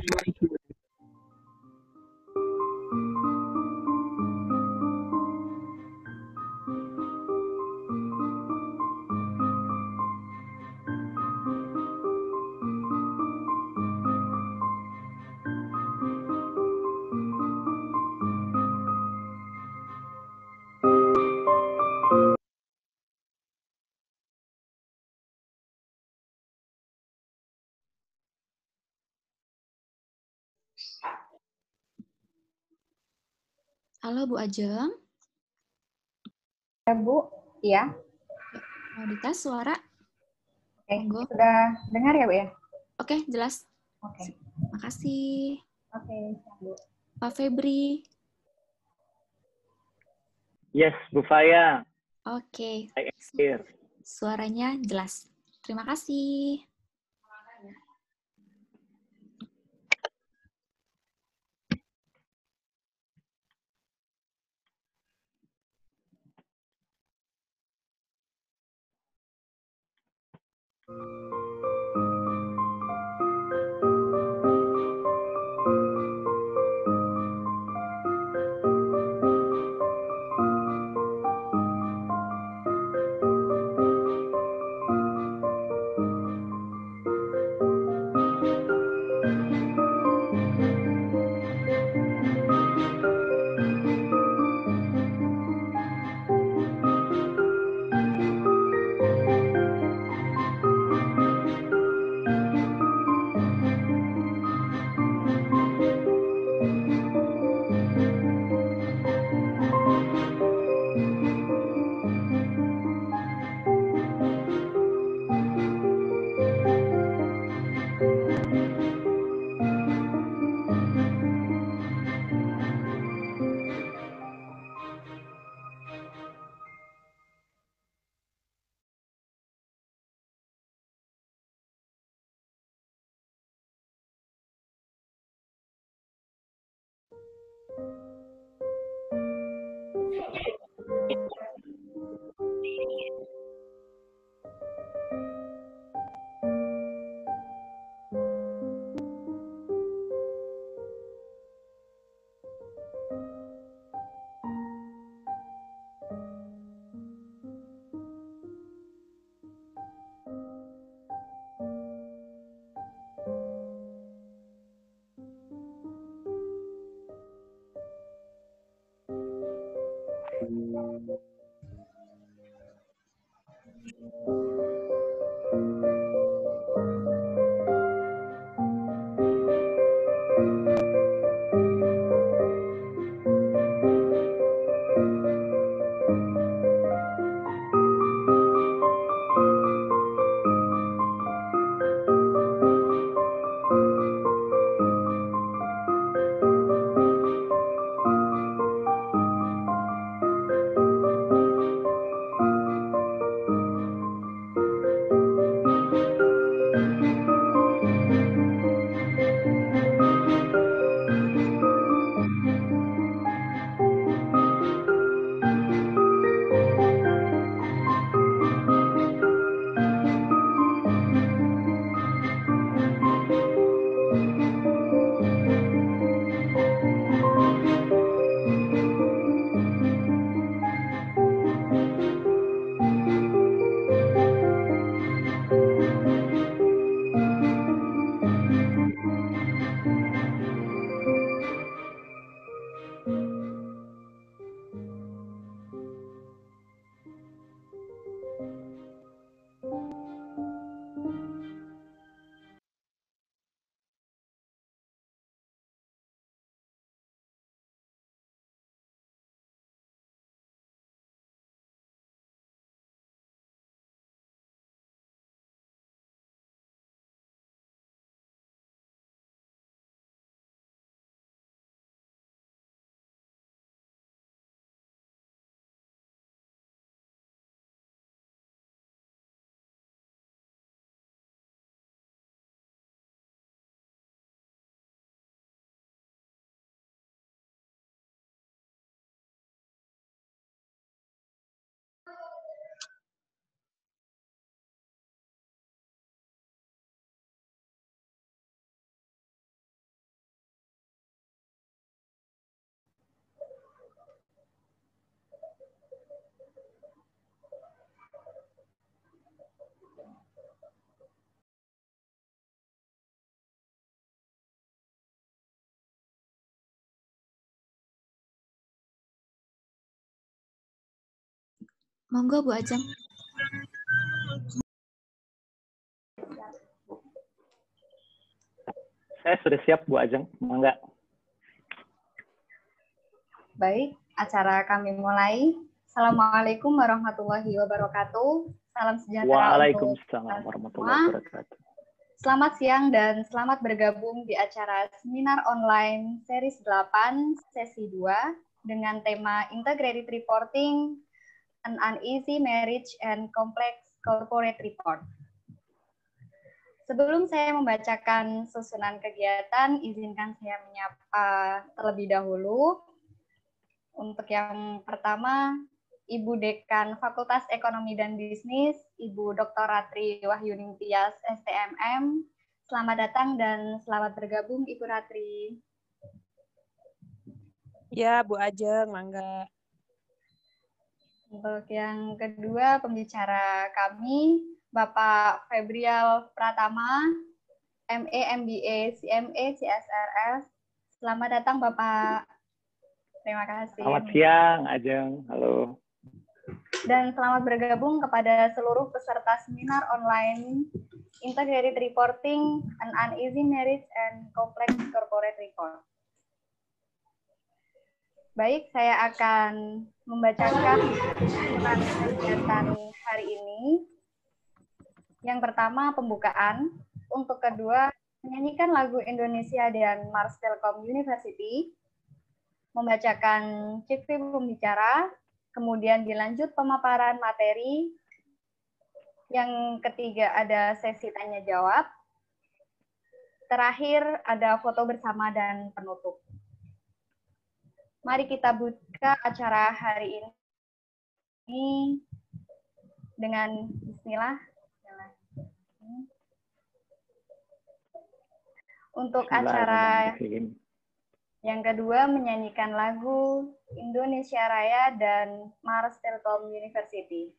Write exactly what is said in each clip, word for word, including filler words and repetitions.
Halo Bu Ajeng. Ya Bu, iya. Mau dites suara? Oke, Monggo. sudah dengar ya Bu ya? Oke, jelas. Oke. Makasih. Oke, siap Bu. Pak Febri. Yes, Bu Faya. Oke. I am here. Suaranya jelas. Terima kasih. Monggo Bu Ajeng. Saya sudah siap, Bu Ajeng. Mangga. Baik, acara kami mulai. Assalamualaikum warahmatullahi wabarakatuh. Salam sejahtera untuk Waalaikumsalam warahmatullahi wabarakatuh. Selamat siang dan selamat bergabung di acara seminar online series delapan, sesi dua, dengan tema Integrated Reporting, An Uneasy Marriage and Complex Corporate Report. Sebelum saya membacakan susunan kegiatan, izinkan saya menyapa terlebih dahulu. Untuk yang pertama, Ibu Dekan Fakultas Ekonomi dan Bisnis, Ibu Doktor Ratri Wahyuning Tias, S T M M. Selamat datang dan selamat bergabung, Ibu Ratri. Ya, Bu Ajeng, mangga. Untuk yang kedua, pembicara kami, Bapak Febrial Pratama, M E M B A C M A C S R S. Selamat datang, Bapak. Terima kasih. Selamat siang, Ajeng. Halo. Dan selamat bergabung kepada seluruh peserta seminar online Integrated Reporting, An Uneasy Marriage and Complex Corporate Report. Baik, saya akan membacakan susunan kegiatan hari ini. Yang pertama, pembukaan. Untuk kedua, menyanyikan lagu Indonesia dan Mars Telkom University. Membacakan C V pembicara. Kemudian dilanjut pemaparan materi. Yang ketiga ada sesi tanya-jawab. Terakhir ada foto bersama dan penutup. Mari kita buka acara hari ini dengan bismillah. Untuk acara yang kedua menyanyikan lagu Indonesia Raya dan Mars Telkom University.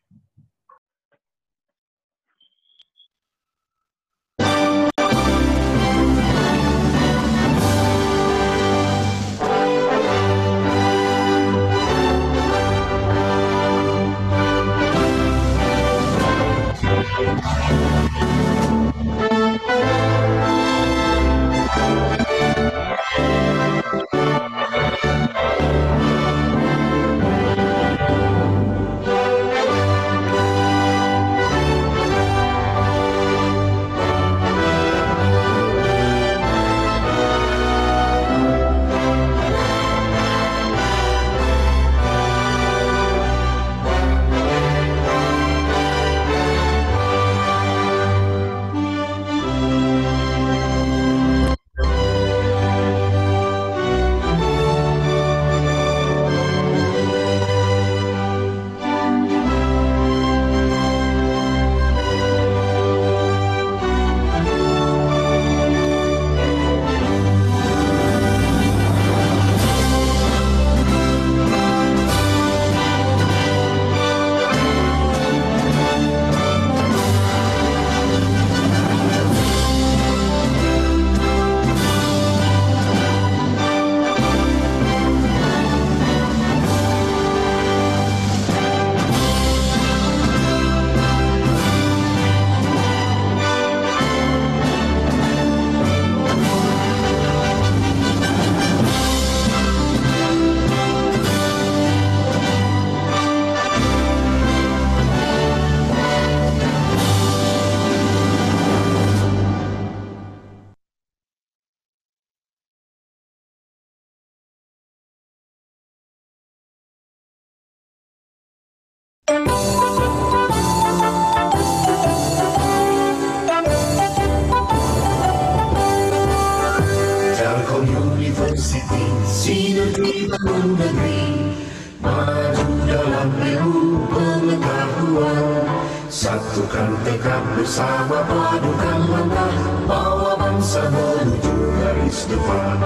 Telkom University, sinergi bangun negeri, maju dalam ilmu pengetahuan, satukan tekad bersama, padukan langkah, bawa bangsa menuju garis depan.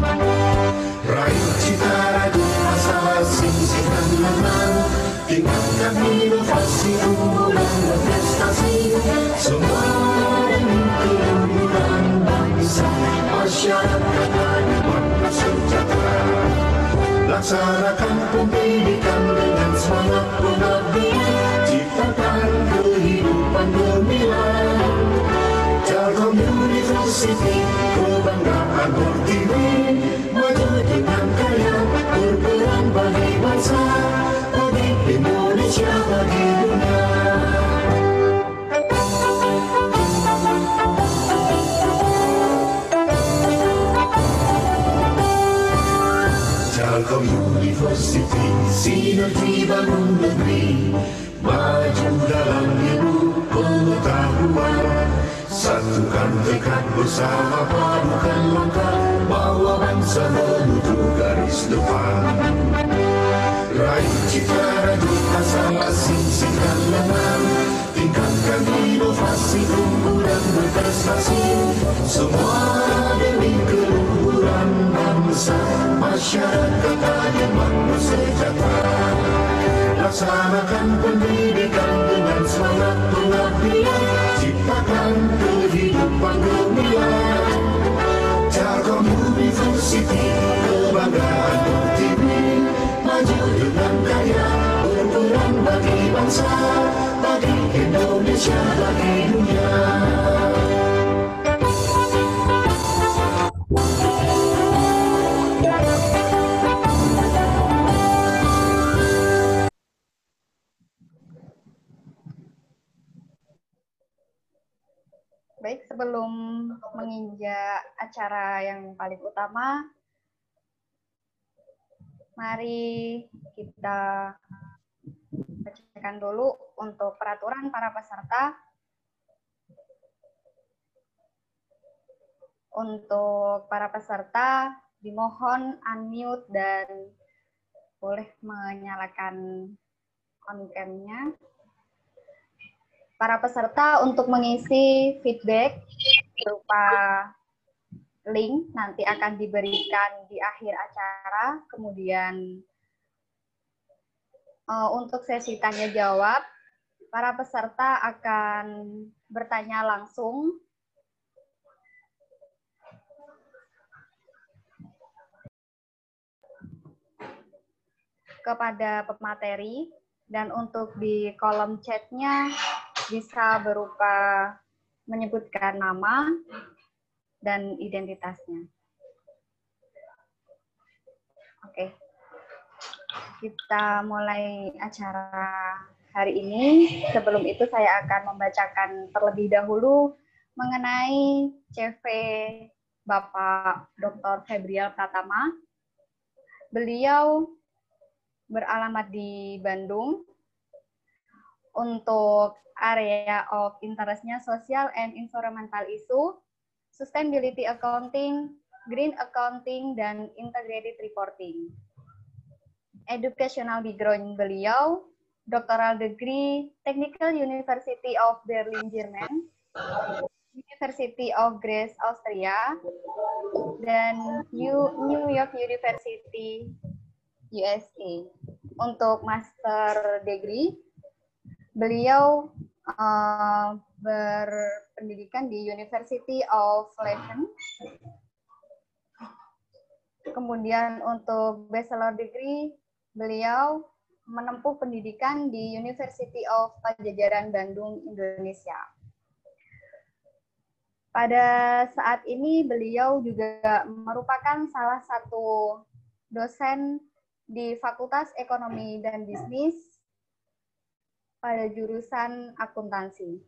Raih cita raju masalah singkirkan menang, tingkatkan inovasi, unggulan dan prestasi, semua demi keluhuran bangsa, masyarakat adil sejahtera. Laksanakan pendidikan dengan semangat pengabdian, University, kebanggaan Pertiwi, maju dengan kaya, berperan bagi bangsa, bagi Indonesia, bagi dunia. Telkom University, sinergi bangun negeri, maju dalam ilmu pengetahuan, satukan tekad bersama, padukan langkah, bawa bangsa menuju garis depan. Raih cita rajut asa, singkan lengan, tingkatkan inovasi, tumbuh dan berprestasi, semua demi keluhuran bangsa, masyarakat adil makmur sejahtera. Laksanakan pendidikan dengan semangat pengabdian, ciptakan kehidupan gemilang. Telkom University, kebanggaan Pertiwi, maju dengan kaya, berperan bagi bangsa, bagi Indonesia, bagi dunia. Baik, sebelum menginjak acara yang paling utama, mari kita bacakan dulu untuk peraturan para peserta. Untuk para peserta, dimohon unmute dan boleh menyalakan on-cam-nya. Para peserta untuk mengisi feedback berupa link nanti akan diberikan di akhir acara. Kemudian uh, untuk sesi tanya jawab, para peserta akan bertanya langsung kepada pemateri, dan untuk di kolom chatnya bisa berupa menyebutkan nama dan identitasnya. Oke, kita mulai acara hari ini. Sebelum itu saya akan membacakan terlebih dahulu mengenai C V Bapak Doktor Febrial Pratama. Beliau beralamat di Bandung. Untuk area of interest-nya social and environmental issue, sustainability accounting, green accounting, dan integrated reporting. Educational background beliau, doctoral degree, Technical University of Berlin, Jerman, University of Graz, Austria, dan New York University, U S A. Untuk master degree, beliau uh, berpendidikan di University of Leiden. Kemudian untuk bachelor degree, beliau menempuh pendidikan di University of Pajajaran Bandung, Indonesia. Pada saat ini beliau juga merupakan salah satu dosen di Fakultas Ekonomi dan Bisnis pada jurusan akuntansi.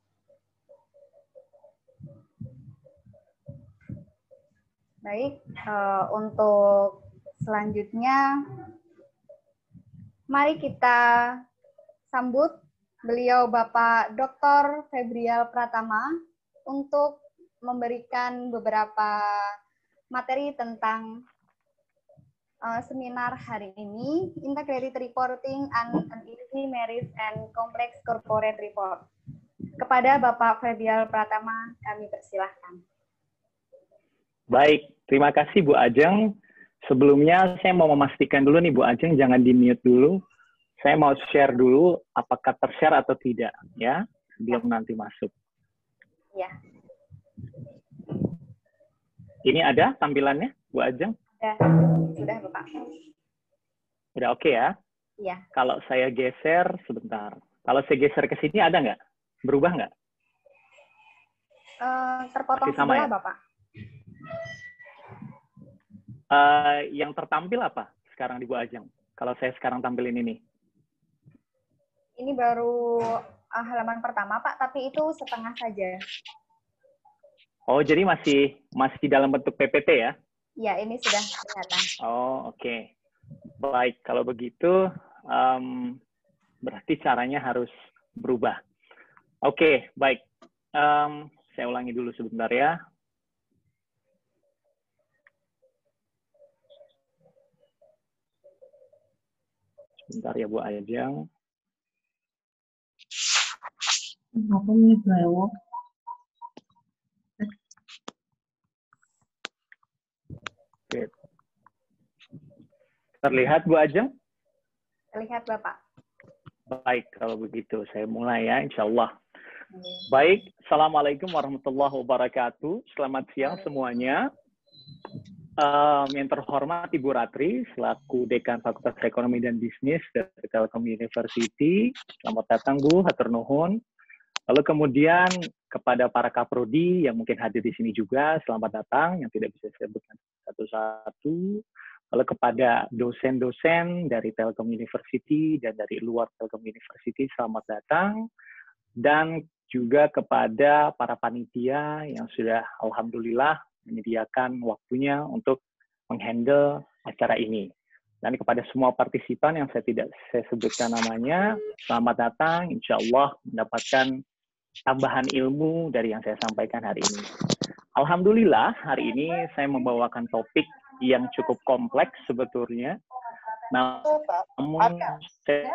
Baik, uh, untuk selanjutnya, mari kita sambut beliau Bapak Doktor Febrial Pratama untuk memberikan beberapa materi tentang uh, seminar hari ini, Integrated Reporting and an Easy Merit and Complex Corporate Report. Kepada Bapak Febrial Pratama, kami persilahkan. Baik, terima kasih Bu Ajeng. Sebelumnya saya mau memastikan dulu nih Bu Ajeng, jangan di-mute dulu. Saya mau share dulu apakah ter-share atau tidak, ya, sebelum nanti masuk. Ya. Ini ada tampilannya, Bu Ajeng? Sudah, sudah Bapak. Udah oke okay, ya? Iya. Kalau saya geser, sebentar. Kalau saya geser ke sini ada nggak? Berubah nggak? Uh, terpotong Masih sama sebelah, ya? Bapak. Uh, yang tertampil apa sekarang di Bu Ajeng? Kalau saya sekarang tampilin ini. Ini baru uh, halaman pertama, Pak, tapi itu setengah saja. Oh, jadi masih masih dalam bentuk P P T ya? Ya, ini sudah kelihatan. Oh, oke. Okay. Baik, kalau begitu um, berarti caranya harus berubah. Oke, okay, baik. Um, saya ulangi dulu sebentar ya. Sebentar ya Bu Ajeng. Oke. Terlihat Bu Ajeng? Terlihat Bapak. Baik, kalau begitu saya mulai ya, insya Allah. Baik, Assalamualaikum warahmatullahi wabarakatuh. Selamat siang semuanya. Um, yang terhormat Ibu Ratri, selaku Dekan Fakultas Ekonomi dan Bisnis dari Telkom University. Selamat datang Bu, hatur nuhun. Lalu kemudian kepada para kaprodi yang mungkin hadir di sini juga, selamat datang, yang tidak bisa saya sebutkan satu-satu. Lalu kepada dosen-dosen dari Telkom University dan dari luar Telkom University, selamat datang. Dan juga kepada para panitia yang sudah alhamdulillah menyediakan waktunya untuk menghandle acara ini. Dan kepada semua partisipan yang saya tidak saya sebutkan namanya, selamat datang, insya Allah mendapatkan tambahan ilmu dari yang saya sampaikan hari ini. Alhamdulillah, hari ini saya membawakan topik yang cukup kompleks sebetulnya, namun saya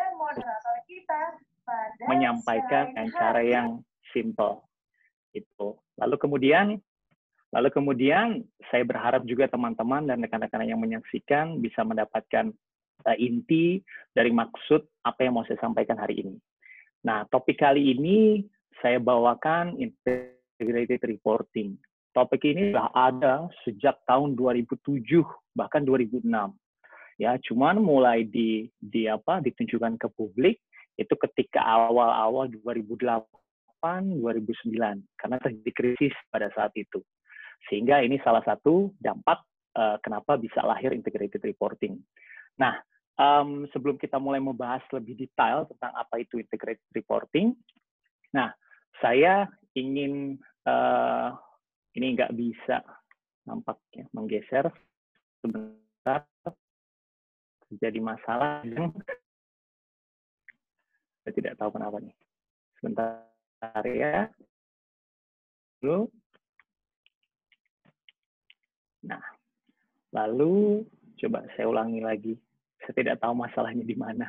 menyampaikan dengan cara yang simple. Itu. Lalu kemudian Lalu kemudian saya berharap juga teman-teman dan rekan-rekan yang menyaksikan bisa mendapatkan uh, inti dari maksud apa yang mau saya sampaikan hari ini. Nah, topik kali ini saya bawakan integrated reporting. Topik ini sudah ada sejak tahun dua ribu tujuh bahkan dua ribu enam. Ya, cuman mulai di di apa ditunjukkan ke publik itu ketika awal-awal dua ribu delapan dua ribu sembilan karena terjadi krisis pada saat itu. Sehingga ini salah satu dampak uh, kenapa bisa lahir integrated reporting. Nah, um, sebelum kita mulai membahas lebih detail tentang apa itu integrated reporting, nah, saya ingin, uh, ini nggak bisa nampaknya menggeser sebentar, terjadi masalah, saya tidak tahu kenapa nih. Sebentar ya. Dulu. Nah, lalu coba saya ulangi lagi. Saya tidak tahu masalahnya di mana.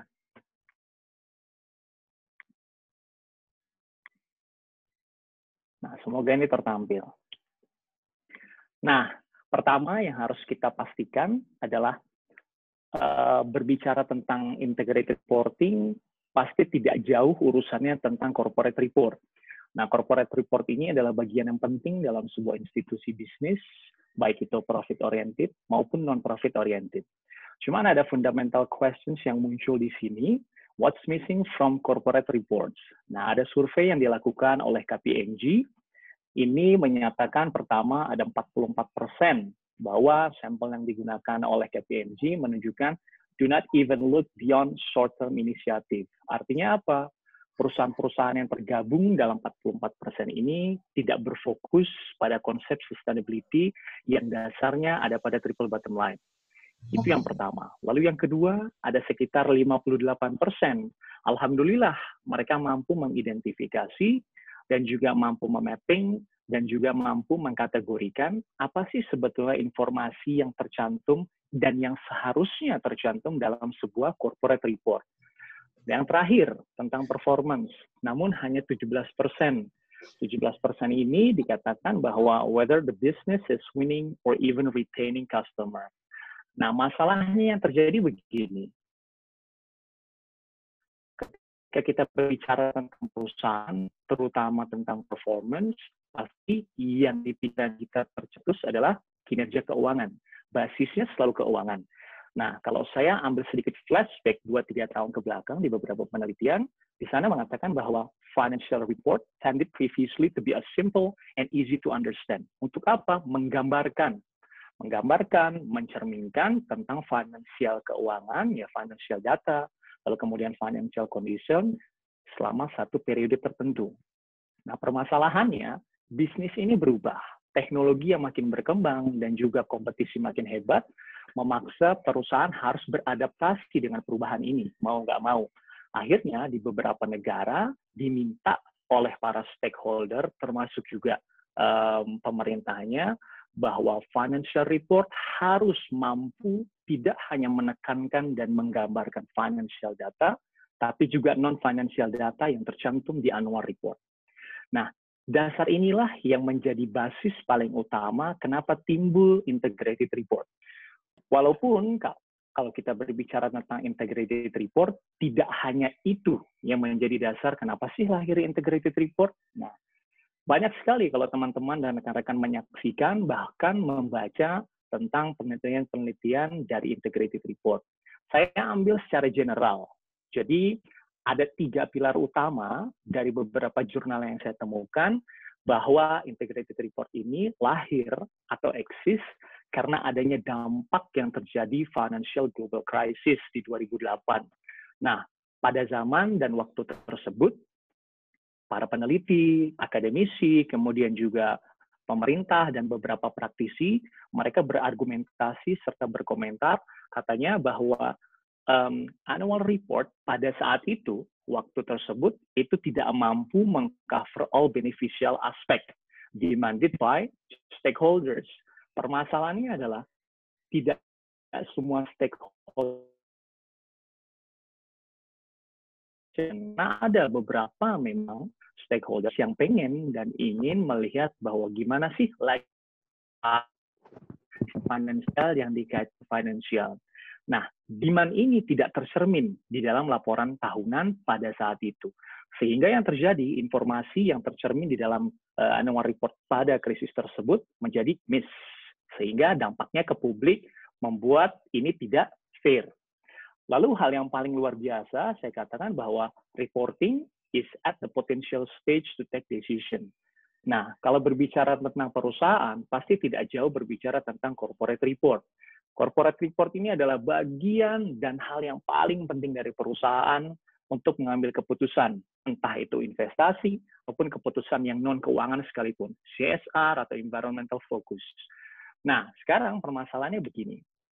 Nah, semoga ini tertampil. Nah, pertama yang harus kita pastikan adalah uh, berbicara tentang integrated reporting, pasti tidak jauh urusannya tentang corporate report. Nah, corporate report ini adalah bagian yang penting dalam sebuah institusi bisnis, baik itu profit oriented maupun non profit oriented. Cuman ada fundamental questions yang muncul di sini. What's missing from corporate reports? Nah, ada survei yang dilakukan oleh K P M G. Ini menyatakan pertama ada empat puluh empat persen bahwa sampel yang digunakan oleh K P M G menunjukkan do not even look beyond short-term initiative. Artinya apa? Perusahaan-perusahaan yang tergabung dalam empat puluh empat persen ini tidak berfokus pada konsep sustainability yang dasarnya ada pada triple bottom line. Itu yang pertama. Lalu yang kedua, ada sekitar lima puluh delapan persen. Alhamdulillah, mereka mampu mengidentifikasi dan juga mampu memapping dan juga mampu mengkategorikan apa sih sebetulnya informasi yang tercantum dan yang seharusnya tercantum dalam sebuah corporate report. Yang terakhir, tentang performance, namun hanya tujuh belas persen. tujuh belas persen ini dikatakan bahwa whether the business is winning or even retaining customer. Nah, masalahnya yang terjadi begini. Ketika kita berbicara tentang perusahaan, terutama tentang performance, pasti yang di pikiran kita tercetus adalah kinerja keuangan. Basisnya selalu keuangan. Nah, kalau saya ambil sedikit flashback dua tiga tahun ke belakang di beberapa penelitian, di sana mengatakan bahwa financial report tended previously to be a simple and easy to understand. Untuk apa? Menggambarkan. Menggambarkan, mencerminkan tentang finansial keuangan, ya financial data, lalu kemudian financial condition selama satu periode tertentu. Nah, permasalahannya, bisnis ini berubah. Teknologi yang makin berkembang dan juga kompetisi makin hebat, memaksa perusahaan harus beradaptasi dengan perubahan ini, mau nggak mau. Akhirnya di beberapa negara diminta oleh para stakeholder, termasuk juga um, pemerintahnya, bahwa financial report harus mampu tidak hanya menekankan dan menggambarkan financial data, tapi juga non-financial data yang tercantum di annual report. Nah, dasar inilah yang menjadi basis paling utama kenapa timbul integrated report. Walaupun kalau kita berbicara tentang integrated report, tidak hanya itu yang menjadi dasar kenapa sih lahir integrated report. Nah, banyak sekali kalau teman-teman dan rekan-rekan menyaksikan, bahkan membaca tentang penelitian-penelitian dari integrated report. Saya ambil secara general. Jadi, ada tiga pilar utama dari beberapa jurnal yang saya temukan, bahwa integrated report ini lahir atau eksis karena adanya dampak yang terjadi financial global crisis di dua ribu delapan. Nah, pada zaman dan waktu tersebut, para peneliti, akademisi, kemudian juga pemerintah dan beberapa praktisi, mereka berargumentasi serta berkomentar, katanya bahwa um, annual report pada saat itu, waktu tersebut, itu tidak mampu mengcover all beneficial aspect demanded by stakeholders. Permasalahannya adalah tidak semua stakeholder. Nah, ada beberapa memang stakeholders yang pengen dan ingin melihat bahwa gimana sih like financial yang dikaitkan financial. Nah, demand ini tidak tercermin di dalam laporan tahunan pada saat itu. Sehingga yang terjadi, informasi yang tercermin di dalam uh, annual report pada krisis tersebut menjadi miss. Sehingga dampaknya ke publik membuat ini tidak fair. Lalu hal yang paling luar biasa, saya katakan bahwa reporting is at the potential stage to take decision. Nah, kalau berbicara tentang perusahaan, pasti tidak jauh berbicara tentang corporate report. Corporate report ini adalah bagian dan hal yang paling penting dari perusahaan untuk mengambil keputusan, entah itu investasi maupun keputusan yang non-keuangan sekalipun, C S R atau environmental focus. Nah, sekarang permasalahannya begini.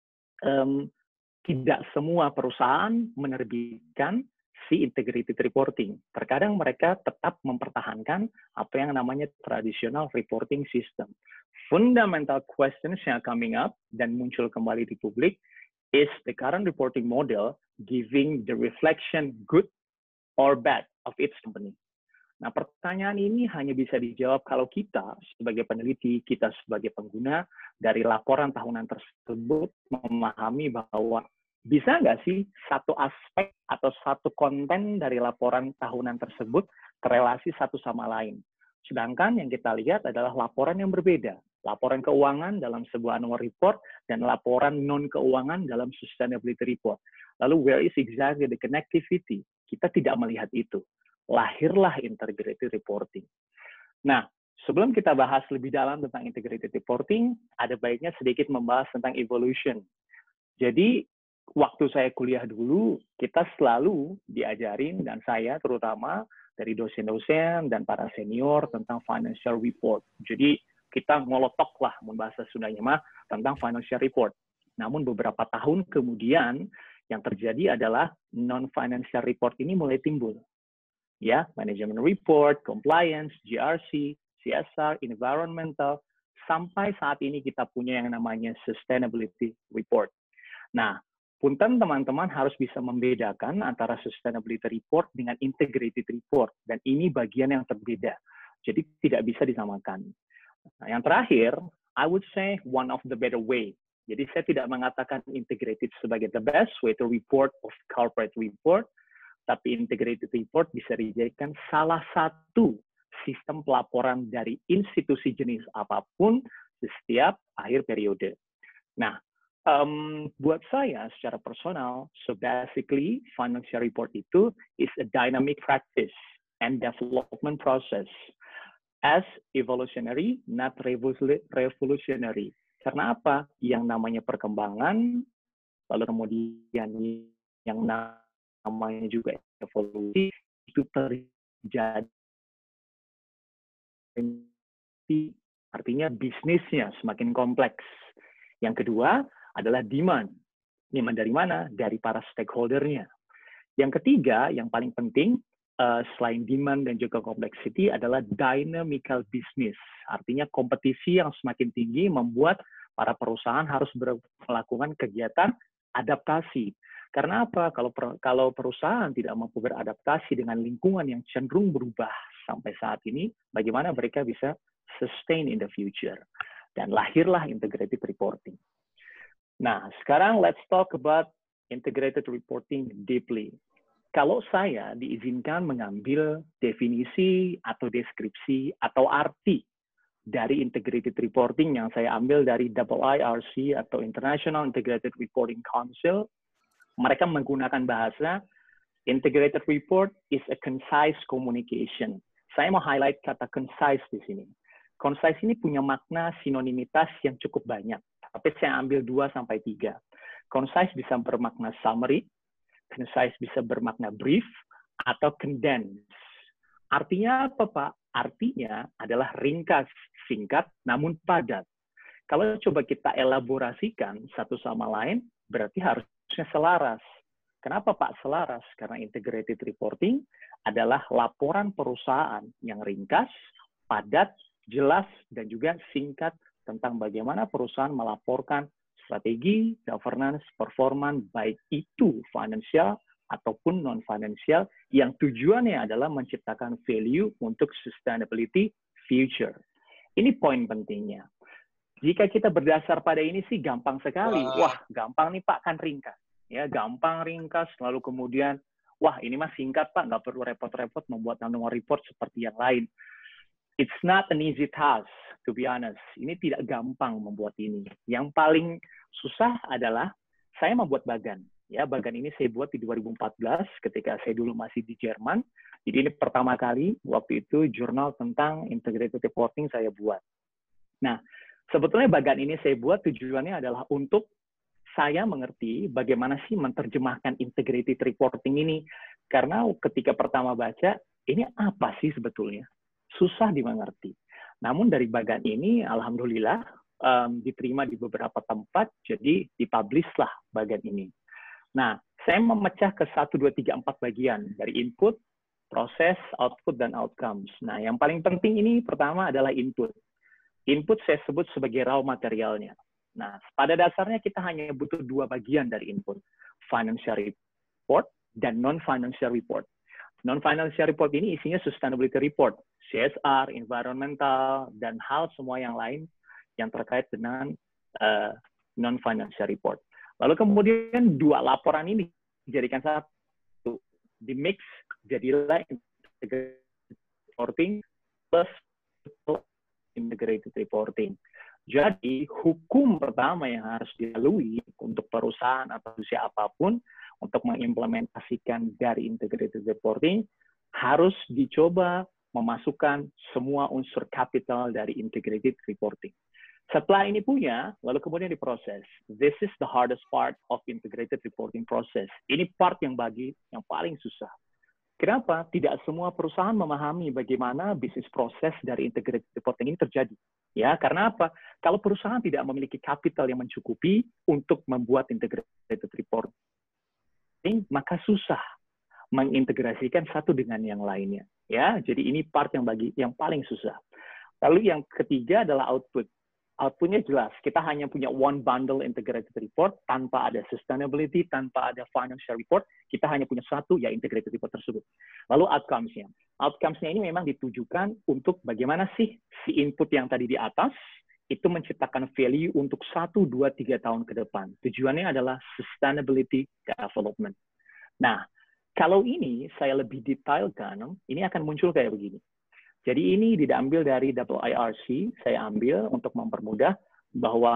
Um, tidak semua perusahaan menerbitkan si integrated reporting. Terkadang mereka tetap mempertahankan apa yang namanya traditional reporting system. Fundamental questions yang coming up dan muncul kembali di publik, is the current reporting model giving the reflection good or bad of its company? Nah, pertanyaan ini hanya bisa dijawab kalau kita sebagai peneliti, kita sebagai pengguna dari laporan tahunan tersebut memahami bahwa bisa nggak sih satu aspek atau satu konten dari laporan tahunan tersebut terelasi satu sama lain. Sedangkan yang kita lihat adalah laporan yang berbeda. Laporan keuangan dalam sebuah annual report dan laporan non-keuangan dalam sustainability report. Lalu where is exactly the connectivity? Kita tidak melihat itu. Lahirlah integrated reporting. Nah, sebelum kita bahas lebih dalam tentang integrated reporting, ada baiknya sedikit membahas tentang evolution. Jadi, waktu saya kuliah dulu, kita selalu diajarin, dan saya terutama dari dosen-dosen dan para senior tentang financial report. Jadi, kita ngolotok lah, membahas Sundanya mah, tentang financial report. Namun beberapa tahun kemudian, yang terjadi adalah non-financial report ini mulai timbul. Ya, management report, compliance, G R C, C S R, environmental, sampai saat ini kita punya yang namanya sustainability report. Nah, punten teman-teman harus bisa membedakan antara sustainability report dengan integrated report, dan ini bagian yang berbeda. Jadi tidak bisa disamakan. Nah, yang terakhir, I would say one of the better way. Jadi saya tidak mengatakan integrated sebagai the best way to report of corporate report, tapi integrated report bisa dijadikan salah satu sistem pelaporan dari institusi jenis apapun di setiap akhir periode. Nah, Um, buat saya secara personal, so basically financial report itu is a dynamic practice and development process as evolutionary, not revolutionary. Karena apa? Yang namanya perkembangan, lalu kemudian yang namanya juga evolusi, itu terjadi. Artinya bisnisnya semakin kompleks. Yang kedua adalah demand. Demand dari mana? Dari para stakeholder-nya. Yang ketiga, yang paling penting, uh, selain demand dan juga complexity, adalah dynamical business. Artinya kompetisi yang semakin tinggi membuat para perusahaan harus melakukan kegiatan adaptasi. Karena apa? Kalau per, kalau perusahaan tidak mampu beradaptasi dengan lingkungan yang cenderung berubah sampai saat ini, bagaimana mereka bisa sustain in the future? Dan lahirlah integrated reporting. Nah, sekarang let's talk about integrated reporting deeply. Kalau saya diizinkan mengambil definisi atau deskripsi atau arti dari integrated reporting yang saya ambil dari I I R C atau International Integrated Reporting Council, mereka menggunakan bahasa integrated report is a concise communication. Saya mau highlight kata concise di sini. Concise ini punya makna sinonimitas yang cukup banyak. Tapi saya ambil dua sampai tiga. Concise bisa bermakna summary, concise bisa bermakna brief, atau condense. Artinya apa, Pak? Artinya adalah ringkas, singkat, namun padat. Kalau coba kita elaborasikan satu sama lain, berarti harusnya selaras. Kenapa, Pak, selaras? Karena integrated reporting adalah laporan perusahaan yang ringkas, padat, jelas, dan juga singkat tentang bagaimana perusahaan melaporkan strategi, governance, performance, baik itu financial ataupun non-financial, yang tujuannya adalah menciptakan value untuk sustainability future. Ini poin pentingnya. Jika kita berdasar pada ini sih gampang sekali. Wah, gampang nih Pak, kan ringkas. Ya, gampang, ringkas, lalu kemudian, wah ini mah singkat Pak, nggak perlu repot-repot membuat annual report seperti yang lain. It's not an easy task, to be honest. Ini tidak gampang membuat ini. Yang paling susah adalah saya membuat bagan. Ya, bagan ini saya buat di dua ribu empat belas ketika saya dulu masih di Jerman. Jadi ini pertama kali waktu itu jurnal tentang integrated reporting saya buat. Nah, sebetulnya bagan ini saya buat tujuannya adalah untuk saya mengerti bagaimana sih menerjemahkan integrated reporting ini. Karena ketika pertama baca, ini apa sih sebetulnya? Susah dimengerti. Namun dari bagan ini, alhamdulillah, um, diterima di beberapa tempat, jadi dipublish-lah bagan ini. Nah, saya memecah ke satu, dua, tiga, empat bagian, dari input, proses, output, dan outcomes. Nah, yang paling penting ini pertama adalah input. Input saya sebut sebagai raw materialnya. Nah, pada dasarnya kita hanya butuh dua bagian dari input, financial report dan non-financial report. Non-financial report ini isinya sustainability report, C S R, environmental, dan hal semua yang lain yang terkait dengan uh, non-financial report. Lalu kemudian dua laporan ini dijadikan satu, di mix jadilah integrated reporting plus integrated reporting. Jadi hukum pertama yang harus dilalui untuk perusahaan atau siapapun untuk mengimplementasikan dari integrated reporting harus dicoba memasukkan semua unsur kapital dari integrated reporting. Setelah ini punya, lalu kemudian diproses. This is the hardest part of integrated reporting process. Ini part yang bagi yang paling susah. Kenapa? Tidak semua perusahaan memahami bagaimana bisnis proses dari integrated reporting ini terjadi. Ya, karena apa? Kalau perusahaan tidak memiliki kapital yang mencukupi untuk membuat integrated reporting, maka susah mengintegrasikan satu dengan yang lainnya. Ya, jadi ini part yang bagi yang paling susah. Lalu yang ketiga adalah output. Outputnya jelas. Kita hanya punya one bundle integrated report tanpa ada sustainability, tanpa ada financial report. Kita hanya punya satu, ya integrated report tersebut. Lalu outcomes-nya. Outcomes-nya ini memang ditujukan untuk bagaimana sih si input yang tadi di atas itu menciptakan value untuk satu, dua, tiga tahun ke depan. Tujuannya adalah sustainability development. Nah, kalau ini saya lebih detailkan, ini akan muncul kayak begini. Jadi ini diambil dari I I R C, saya ambil untuk mempermudah bahwa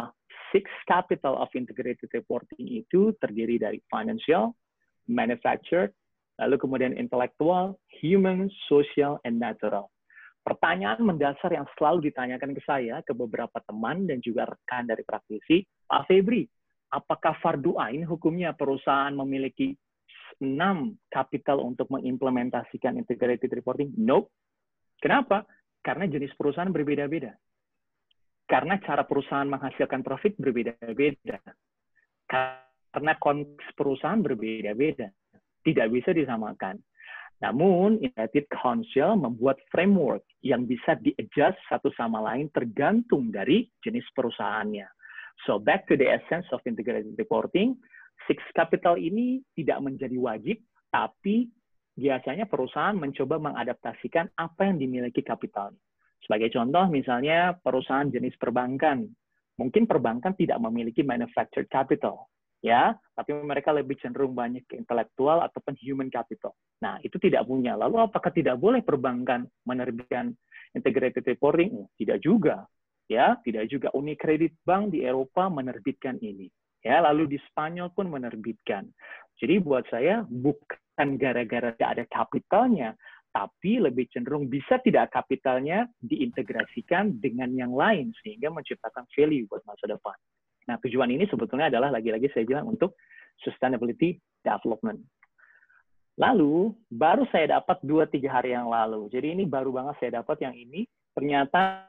six capital of integrated reporting itu terdiri dari financial, manufactured, lalu kemudian intellectual, human, social, and natural. Pertanyaan mendasar yang selalu ditanyakan ke saya, ke beberapa teman dan juga rekan dari praktisi, Pak Febri, apakah fardu ain hukumnya perusahaan memiliki enam capital untuk mengimplementasikan integrated reporting? No. Kenapa? Karena jenis perusahaan berbeda-beda. Karena cara perusahaan menghasilkan profit berbeda-beda. Karena konteks perusahaan berbeda-beda. Tidak bisa disamakan. Namun, Integrated Council membuat framework yang bisa di-adjust satu sama lain tergantung dari jenis perusahaannya. So, back to the essence of integrated reporting, six capital ini tidak menjadi wajib, tapi biasanya perusahaan mencoba mengadaptasikan apa yang dimiliki kapitalnya. Sebagai contoh, misalnya perusahaan jenis perbankan. Mungkin perbankan tidak memiliki manufactured capital, ya, tapi mereka lebih cenderung banyak ke intelektual ataupun human capital. Nah, itu tidak punya. Lalu apakah tidak boleh perbankan menerbitkan integrated reporting? Tidak juga, ya, tidak juga. Unicredit Bank di Eropa menerbitkan ini, ya, lalu di Spanyol pun menerbitkan. Jadi buat saya bukan gara-gara tidak ada kapitalnya, tapi lebih cenderung bisa tidak kapitalnya diintegrasikan dengan yang lain sehingga menciptakan value buat masa depan. Nah, tujuan ini sebetulnya adalah lagi-lagi saya bilang untuk sustainability development. Lalu, baru saya dapat dua tiga hari yang lalu. Jadi ini baru banget saya dapat yang ini. Ternyata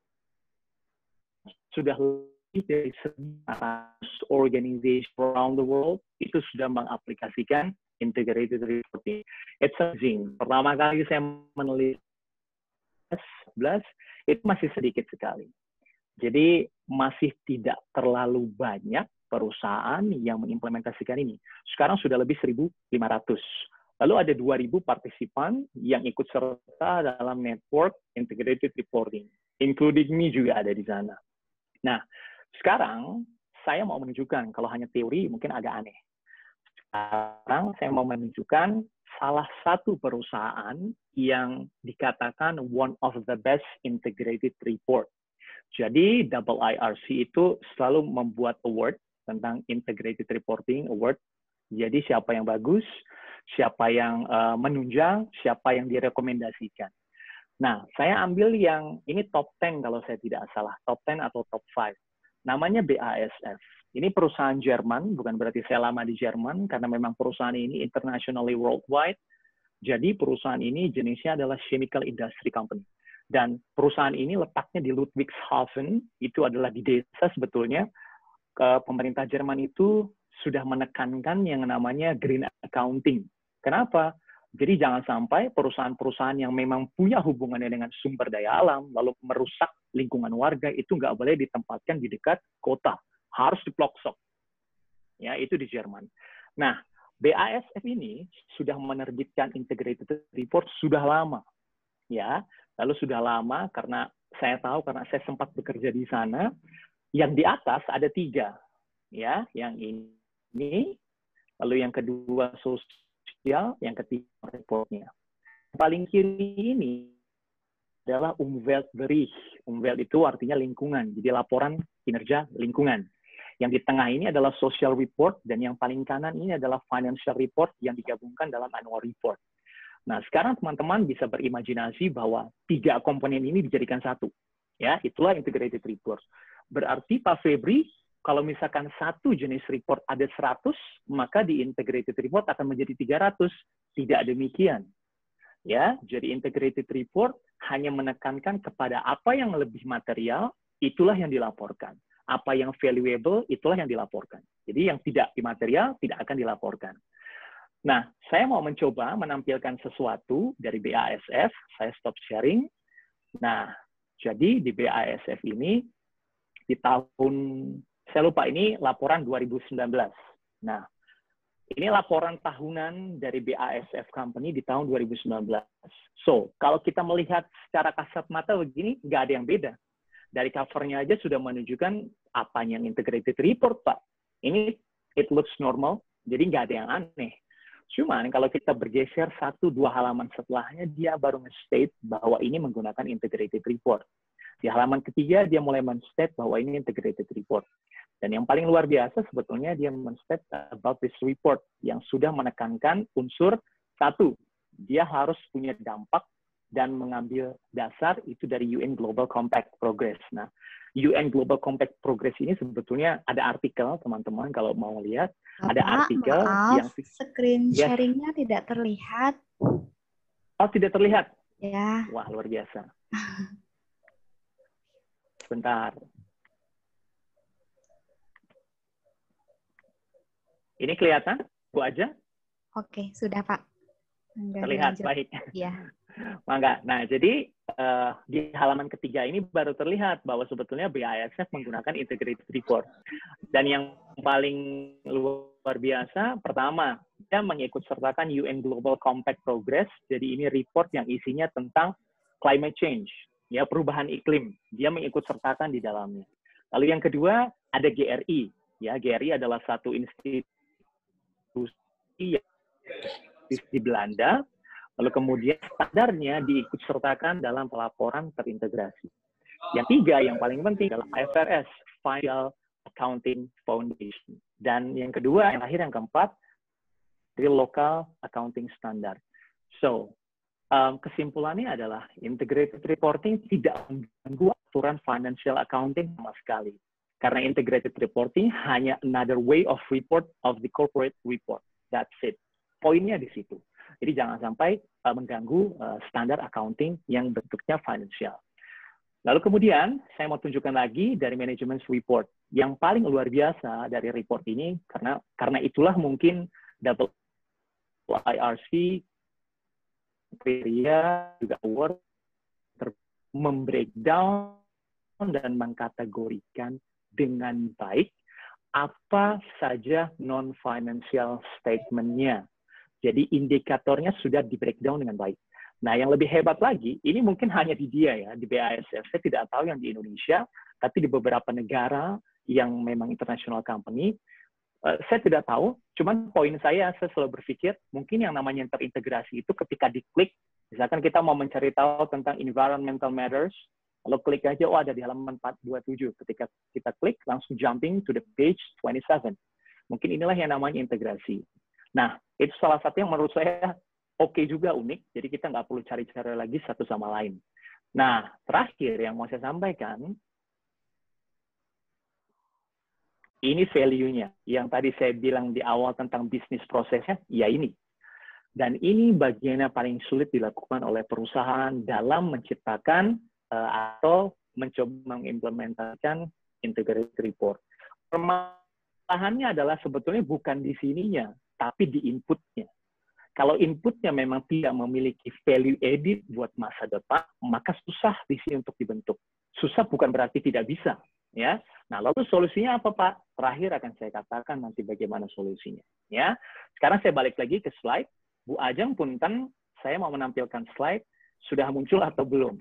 sudah lebih dari seratus organisasi around the world itu sudah mengaplikasikan integrated reporting. It's amazing. Pertama kali saya menulis sebelas, itu masih sedikit sekali. Jadi masih tidak terlalu banyak perusahaan yang mengimplementasikan ini. Sekarang sudah lebih seribu lima ratus. Lalu ada dua ribu partisipan yang ikut serta dalam network integrated reporting. Including me juga ada di sana. Nah, sekarang saya mau menunjukkan, kalau hanya teori mungkin agak aneh. Sekarang saya mau menunjukkan salah satu perusahaan yang dikatakan one of the best integrated report. Jadi double I R C itu selalu membuat award tentang integrated reporting award. Jadi siapa yang bagus, siapa yang uh, menunjang, siapa yang direkomendasikan. Nah, saya ambil yang ini top sepuluh kalau saya tidak salah, top sepuluh atau top lima. Namanya B A S F. Ini perusahaan Jerman, bukan berarti saya lama di Jerman, karena memang perusahaan ini internationally worldwide. Jadi perusahaan ini jenisnya adalah chemical industry company. Dan perusahaan ini letaknya di Ludwigshafen, itu adalah di desa sebetulnya. Pemerintah Jerman itu sudah menekankan yang namanya green accounting. Kenapa? Jadi jangan sampai perusahaan-perusahaan yang memang punya hubungannya dengan sumber daya alam, lalu merusak lingkungan warga, itu nggak boleh ditempatkan di dekat kota. Harus di pelosok. Ya, itu di Jerman. Nah, B A S F ini sudah menerbitkan integrated report sudah lama. Ya, lalu sudah lama karena saya tahu karena saya sempat bekerja di sana. Yang di atas ada tiga. Ya, yang ini, lalu yang kedua sosial, yang ketiga reportnya. Paling kiri ini adalah Umweltbericht. Umwelt itu artinya lingkungan, jadi laporan kinerja lingkungan. Yang di tengah ini adalah social report, dan yang paling kanan ini adalah financial report yang digabungkan dalam annual report. Nah, sekarang teman-teman bisa berimajinasi bahwa tiga komponen ini dijadikan satu. Ya, itulah integrated report. Berarti Pak Febri, kalau misalkan satu jenis report ada seratus, maka di integrated report akan menjadi tiga ratus. Tidak demikian. Ya, jadi integrated report hanya menekankan kepada apa yang lebih material, itulah yang dilaporkan. Apa yang valuable, itulah yang dilaporkan. Jadi yang tidak imaterial, tidak akan dilaporkan. Nah, saya mau mencoba menampilkan sesuatu dari B A S F. Saya stop sharing. Nah, jadi di B A S F ini, di tahun, saya lupa ini laporan dua ribu sembilan belas. Nah, ini laporan tahunan dari B A S F Company di tahun dua ribu sembilan belas. So, kalau kita melihat secara kasat mata begini, nggak ada yang beda. Dari covernya aja sudah menunjukkan apa yang integrated report, Pak. Ini it looks normal, jadi nggak ada yang aneh. Cuman kalau kita bergeser satu dua halaman setelahnya, dia baru nge-state bahwa ini menggunakan integrated report. Di halaman ketiga, dia mulai men-state bahwa ini integrated report. Dan yang paling luar biasa sebetulnya dia men-state about this report yang sudah menekankan unsur satu, dia harus punya dampak dan mengambil dasar itu dari U N Global Compact Progress. Nah, U N Global Compact Progress ini sebetulnya ada artikel, teman-teman kalau mau lihat, Bapak, ada artikel maaf, yang screen yes. sharing-nya tidak terlihat. Oh, tidak terlihat? Ya. Wah, luar biasa. Sebentar. Ini kelihatan, Bu aja? Oke, sudah Pak. Enggak Terlihat, dilanjut. baik. Ya. Mangga. Nah, jadi uh, di halaman ketiga ini baru terlihat bahwa sebetulnya B A S F menggunakan integrated report. Dan yang paling luar biasa, pertama, dia mengikut sertakan U N Global Compact Progress. Jadi ini report yang isinya tentang climate change, ya perubahan iklim. Dia mengikut sertakan di dalamnya. Lalu yang kedua, ada G R I. Ya, G R I adalah satu institusi yang di Belanda. Lalu kemudian standarnya diikut sertakan dalam pelaporan terintegrasi. Yang tiga, yang paling penting adalah I F R S, Financial Accounting Foundation. Dan yang kedua, yang terakhir, yang keempat, Real Local Accounting Standard. So, um, kesimpulannya adalah integrated reporting tidak mengganggu aturan financial accounting sama sekali. Karena integrated reporting hanya another way of report of the corporate report. That's it. Poinnya di situ. Jadi jangan sampai uh, mengganggu uh, standar accounting yang bentuknya financial. Lalu kemudian saya mau tunjukkan lagi dari management report yang paling luar biasa dari report ini karena karena itulah mungkin double I R C kriteria juga award membreakdown dan mengkategorikan dengan baik apa saja non-financial statement-nya. Jadi indikatornya sudah di-breakdown dengan baik. Nah, yang lebih hebat lagi, ini mungkin hanya di dia ya, di B A S F. Saya tidak tahu yang di Indonesia, tapi di beberapa negara yang memang international company, uh, saya tidak tahu. Cuman poin saya, saya selalu berpikir, mungkin yang namanya yang terintegrasi itu ketika diklik, misalkan kita mau mencari tahu tentang environmental matters, lalu klik aja, oh ada di halaman empat dua tujuh. Ketika kita klik, langsung jumping to the page twenty-seven. Mungkin inilah yang namanya integrasi. Nah, itu salah satu yang menurut saya oke okay juga, unik. Jadi kita nggak perlu cari-cari lagi satu sama lain. Nah, terakhir yang mau saya sampaikan, ini value-nya. Yang tadi saya bilang di awal tentang bisnis prosesnya, ya ini. Dan ini bagiannya paling sulit dilakukan oleh perusahaan dalam menciptakan uh, atau mencoba mengimplementasikan integrated report. Permasalahannya adalah sebetulnya bukan di sininya, tapi di inputnya. Kalau inputnya memang tidak memiliki value added buat masa depan, maka susah di sini untuk dibentuk. Susah bukan berarti tidak bisa, ya. Nah, lalu solusinya apa, Pak? Terakhir akan saya katakan nanti bagaimana solusinya, ya. Sekarang saya balik lagi ke slide. Bu Ajeng, punten, saya mau menampilkan slide. Sudah muncul atau belum?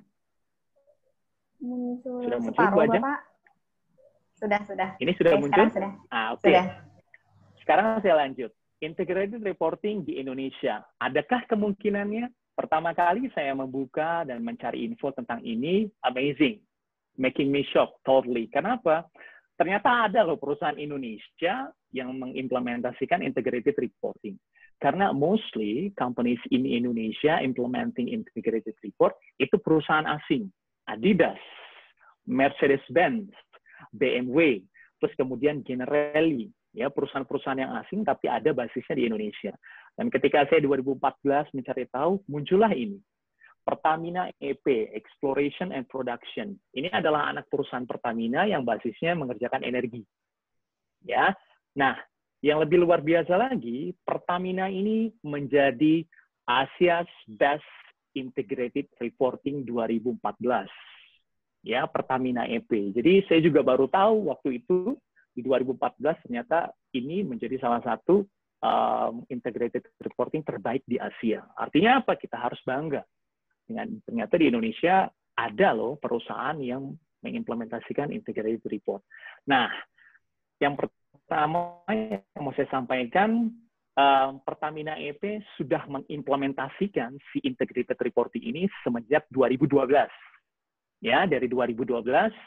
Muncul sudah muncul, separuh, Bu Ajeng? Bapak. Sudah, sudah. Ini sudah Oke, muncul? Sudah. Ah, oke. Okay. Sudah. Sekarang saya lanjut. Integrated reporting di Indonesia. Adakah kemungkinannya? Pertama kali saya membuka dan mencari info tentang ini, amazing. Making me shock, totally. Kenapa? Ternyata ada loh perusahaan Indonesia yang mengimplementasikan integrated reporting. Karena mostly companies in Indonesia implementing integrated report itu perusahaan asing. Adidas, Mercedes-Benz, B M W, terus kemudian Generali. Ya, perusahaan-perusahaan yang asing tapi ada basisnya di Indonesia. Dan ketika saya dua ribu empat belas mencari tahu, muncullah ini. Pertamina E P, Exploration and Production. Ini adalah anak perusahaan Pertamina yang basisnya mengerjakan energi. Ya. Nah, yang lebih luar biasa lagi, Pertamina ini menjadi Asia's Best Integrated Reporting dua ribu empat belas. Ya, Pertamina E P. Jadi saya juga baru tahu waktu itu di dua ribu empat belas ternyata ini menjadi salah satu um, integrated reporting terbaik di Asia. Artinya apa? Kita harus bangga dengan ternyata di Indonesia ada loh perusahaan yang mengimplementasikan integrated report. Nah, yang pertama yang mau saya sampaikan, um, Pertamina E P sudah mengimplementasikan si integrated reporting ini semenjak dua ribu dua belas. Ya, dari dua ribu dua belas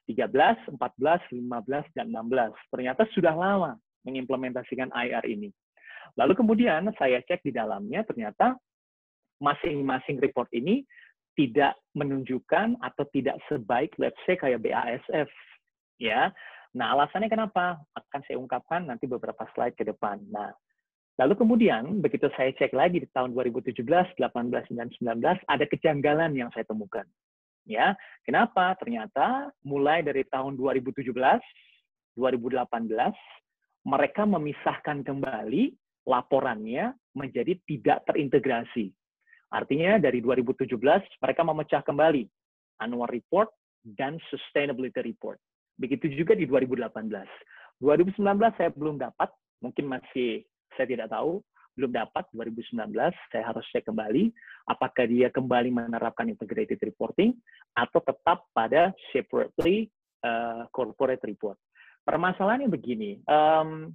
tiga belas, empat belas, lima belas, dan enam belas. Ternyata sudah lama mengimplementasikan I R ini. Lalu kemudian saya cek di dalamnya, ternyata masing-masing report ini tidak menunjukkan atau tidak sebaik, let's say, kayak B A S F. Ya. Nah, alasannya kenapa? Akan saya ungkapkan nanti beberapa slide ke depan. Nah, lalu kemudian, begitu saya cek lagi di tahun dua ribu tujuh belas, delapan belas, dan sembilan belas, ada kejanggalan yang saya temukan. Ya, kenapa? Ternyata mulai dari tahun dua ribu tujuh belas, dua ribu delapan belas, mereka memisahkan kembali laporannya menjadi tidak terintegrasi. Artinya dari dua ribu tujuh belas, mereka memecah kembali annual report dan sustainability report. Begitu juga di dua ribu delapan belas. dua ribu sembilan belas saya belum dapat, mungkin masih saya tidak tahu, belum dapat dua ribu sembilan belas, saya harus cek kembali apakah dia kembali menerapkan integrated reporting atau tetap pada separately uh, corporate report. Permasalahannya begini, um,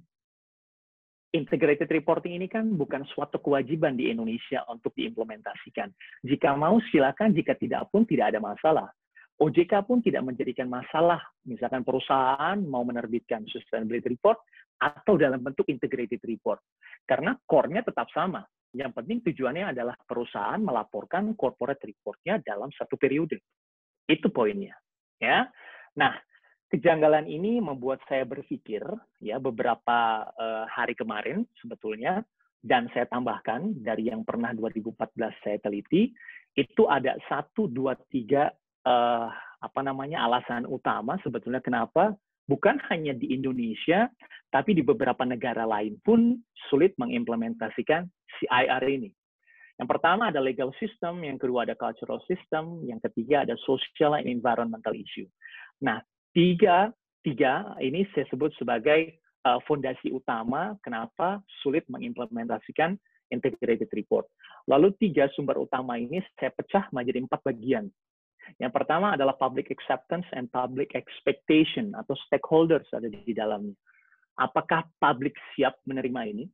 integrated reporting ini kan bukan suatu kewajiban di Indonesia untuk diimplementasikan. Jika mau silakan, jika tidak pun tidak ada masalah. O J K pun tidak menjadikan masalah, misalkan perusahaan mau menerbitkan sustainability report atau dalam bentuk integrated report. Karena core-nya tetap sama. Yang penting tujuannya adalah perusahaan melaporkan corporate report-nya dalam satu periode. Itu poinnya. Ya. Nah, kejanggalan ini membuat saya berpikir ya beberapa uh, hari kemarin sebetulnya, dan saya tambahkan dari yang pernah dua ribu empat belas saya teliti, itu ada satu, dua, tiga Uh, apa namanya alasan utama sebetulnya kenapa bukan hanya di Indonesia, tapi di beberapa negara lain pun sulit mengimplementasikan si I R ini. Yang pertama ada legal system, yang kedua ada cultural system, yang ketiga ada social and environmental issue. Nah, tiga, tiga ini saya sebut sebagai uh, fondasi utama kenapa sulit mengimplementasikan integrated report. Lalu tiga sumber utama ini saya pecah menjadi empat bagian. Yang pertama adalah public acceptance and public expectation atau stakeholders ada di dalamnya. Apakah publik siap menerima ini?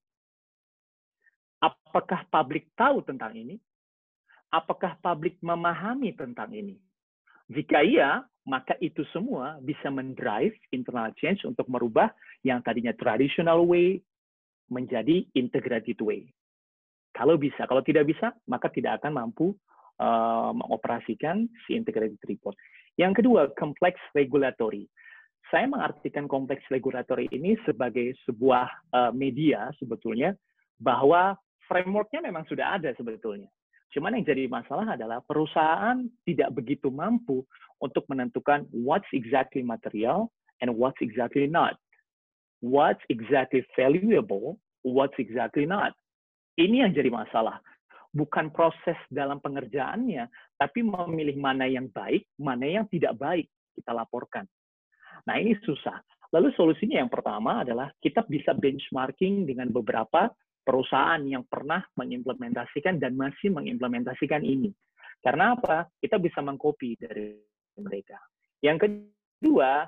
Apakah publik tahu tentang ini? Apakah publik memahami tentang ini? Jika iya, maka itu semua bisa mendrive internal change untuk merubah yang tadinya traditional way menjadi integrated way. Kalau bisa, kalau tidak bisa, maka tidak akan mampu Uh, mengoperasikan si integrated report. Yang kedua, complex regulatory. Saya mengartikan kompleks regulatory ini sebagai sebuah uh, media sebetulnya bahwa framework-nya memang sudah ada sebetulnya. Cuman yang jadi masalah adalah perusahaan tidak begitu mampu untuk menentukan what's exactly material and what's exactly not. What's exactly valuable, what's exactly not. Ini yang jadi masalah. Bukan proses dalam pengerjaannya, tapi memilih mana yang baik, mana yang tidak baik kita laporkan. Nah, ini susah. Lalu solusinya yang pertama adalah kita bisa benchmarking dengan beberapa perusahaan yang pernah mengimplementasikan dan masih mengimplementasikan ini. Karena apa? Kita bisa mengcopy dari mereka. Yang kedua,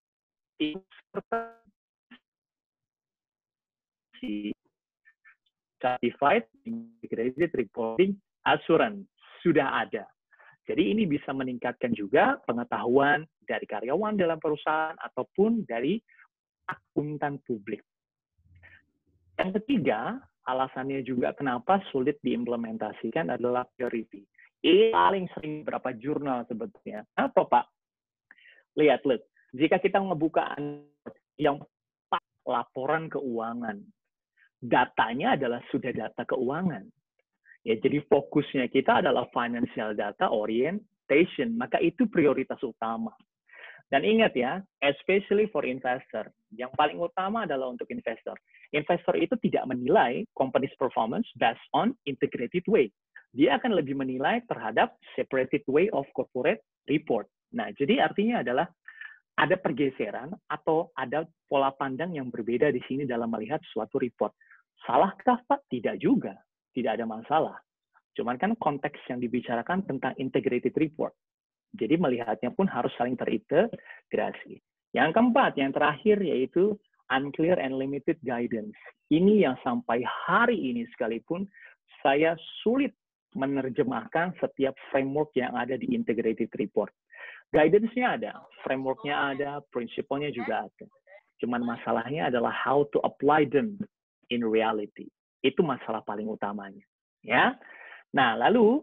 Certified Integrated Reporting Assurance sudah ada. Jadi ini bisa meningkatkan juga pengetahuan dari karyawan dalam perusahaan ataupun dari akuntan publik. Yang ketiga, alasannya juga kenapa sulit diimplementasikan adalah purity. Ini paling sering beberapa jurnal sebetulnya. Apa Pak? Lihat, lihat. Jika kita ngebuka yang laporan keuangan, datanya adalah sudah data keuangan. Ya, jadi fokusnya kita adalah financial data orientation, maka itu prioritas utama. Dan ingat ya, especially for investor, yang paling utama adalah untuk investor. Investor itu tidak menilai company's performance based on integrated way. Dia akan lebih menilai terhadap separated way of corporate report. Nah, jadi artinya adalah ada pergeseran atau ada pola pandang yang berbeda di sini dalam melihat suatu report. Salahkah Pak? Tidak juga. Tidak ada masalah. Cuman kan konteks yang dibicarakan tentang integrated report. Jadi melihatnya pun harus saling terintegrasi. Yang keempat, yang terakhir yaitu unclear and limited guidance. Ini yang sampai hari ini sekalipun saya sulit menerjemahkan setiap framework yang ada di integrated report. Guidance-nya ada, framework-nya ada, prinsipalnya juga ada. Cuman masalahnya adalah how to apply them in reality. Itu masalah paling utamanya. Ya. Nah, lalu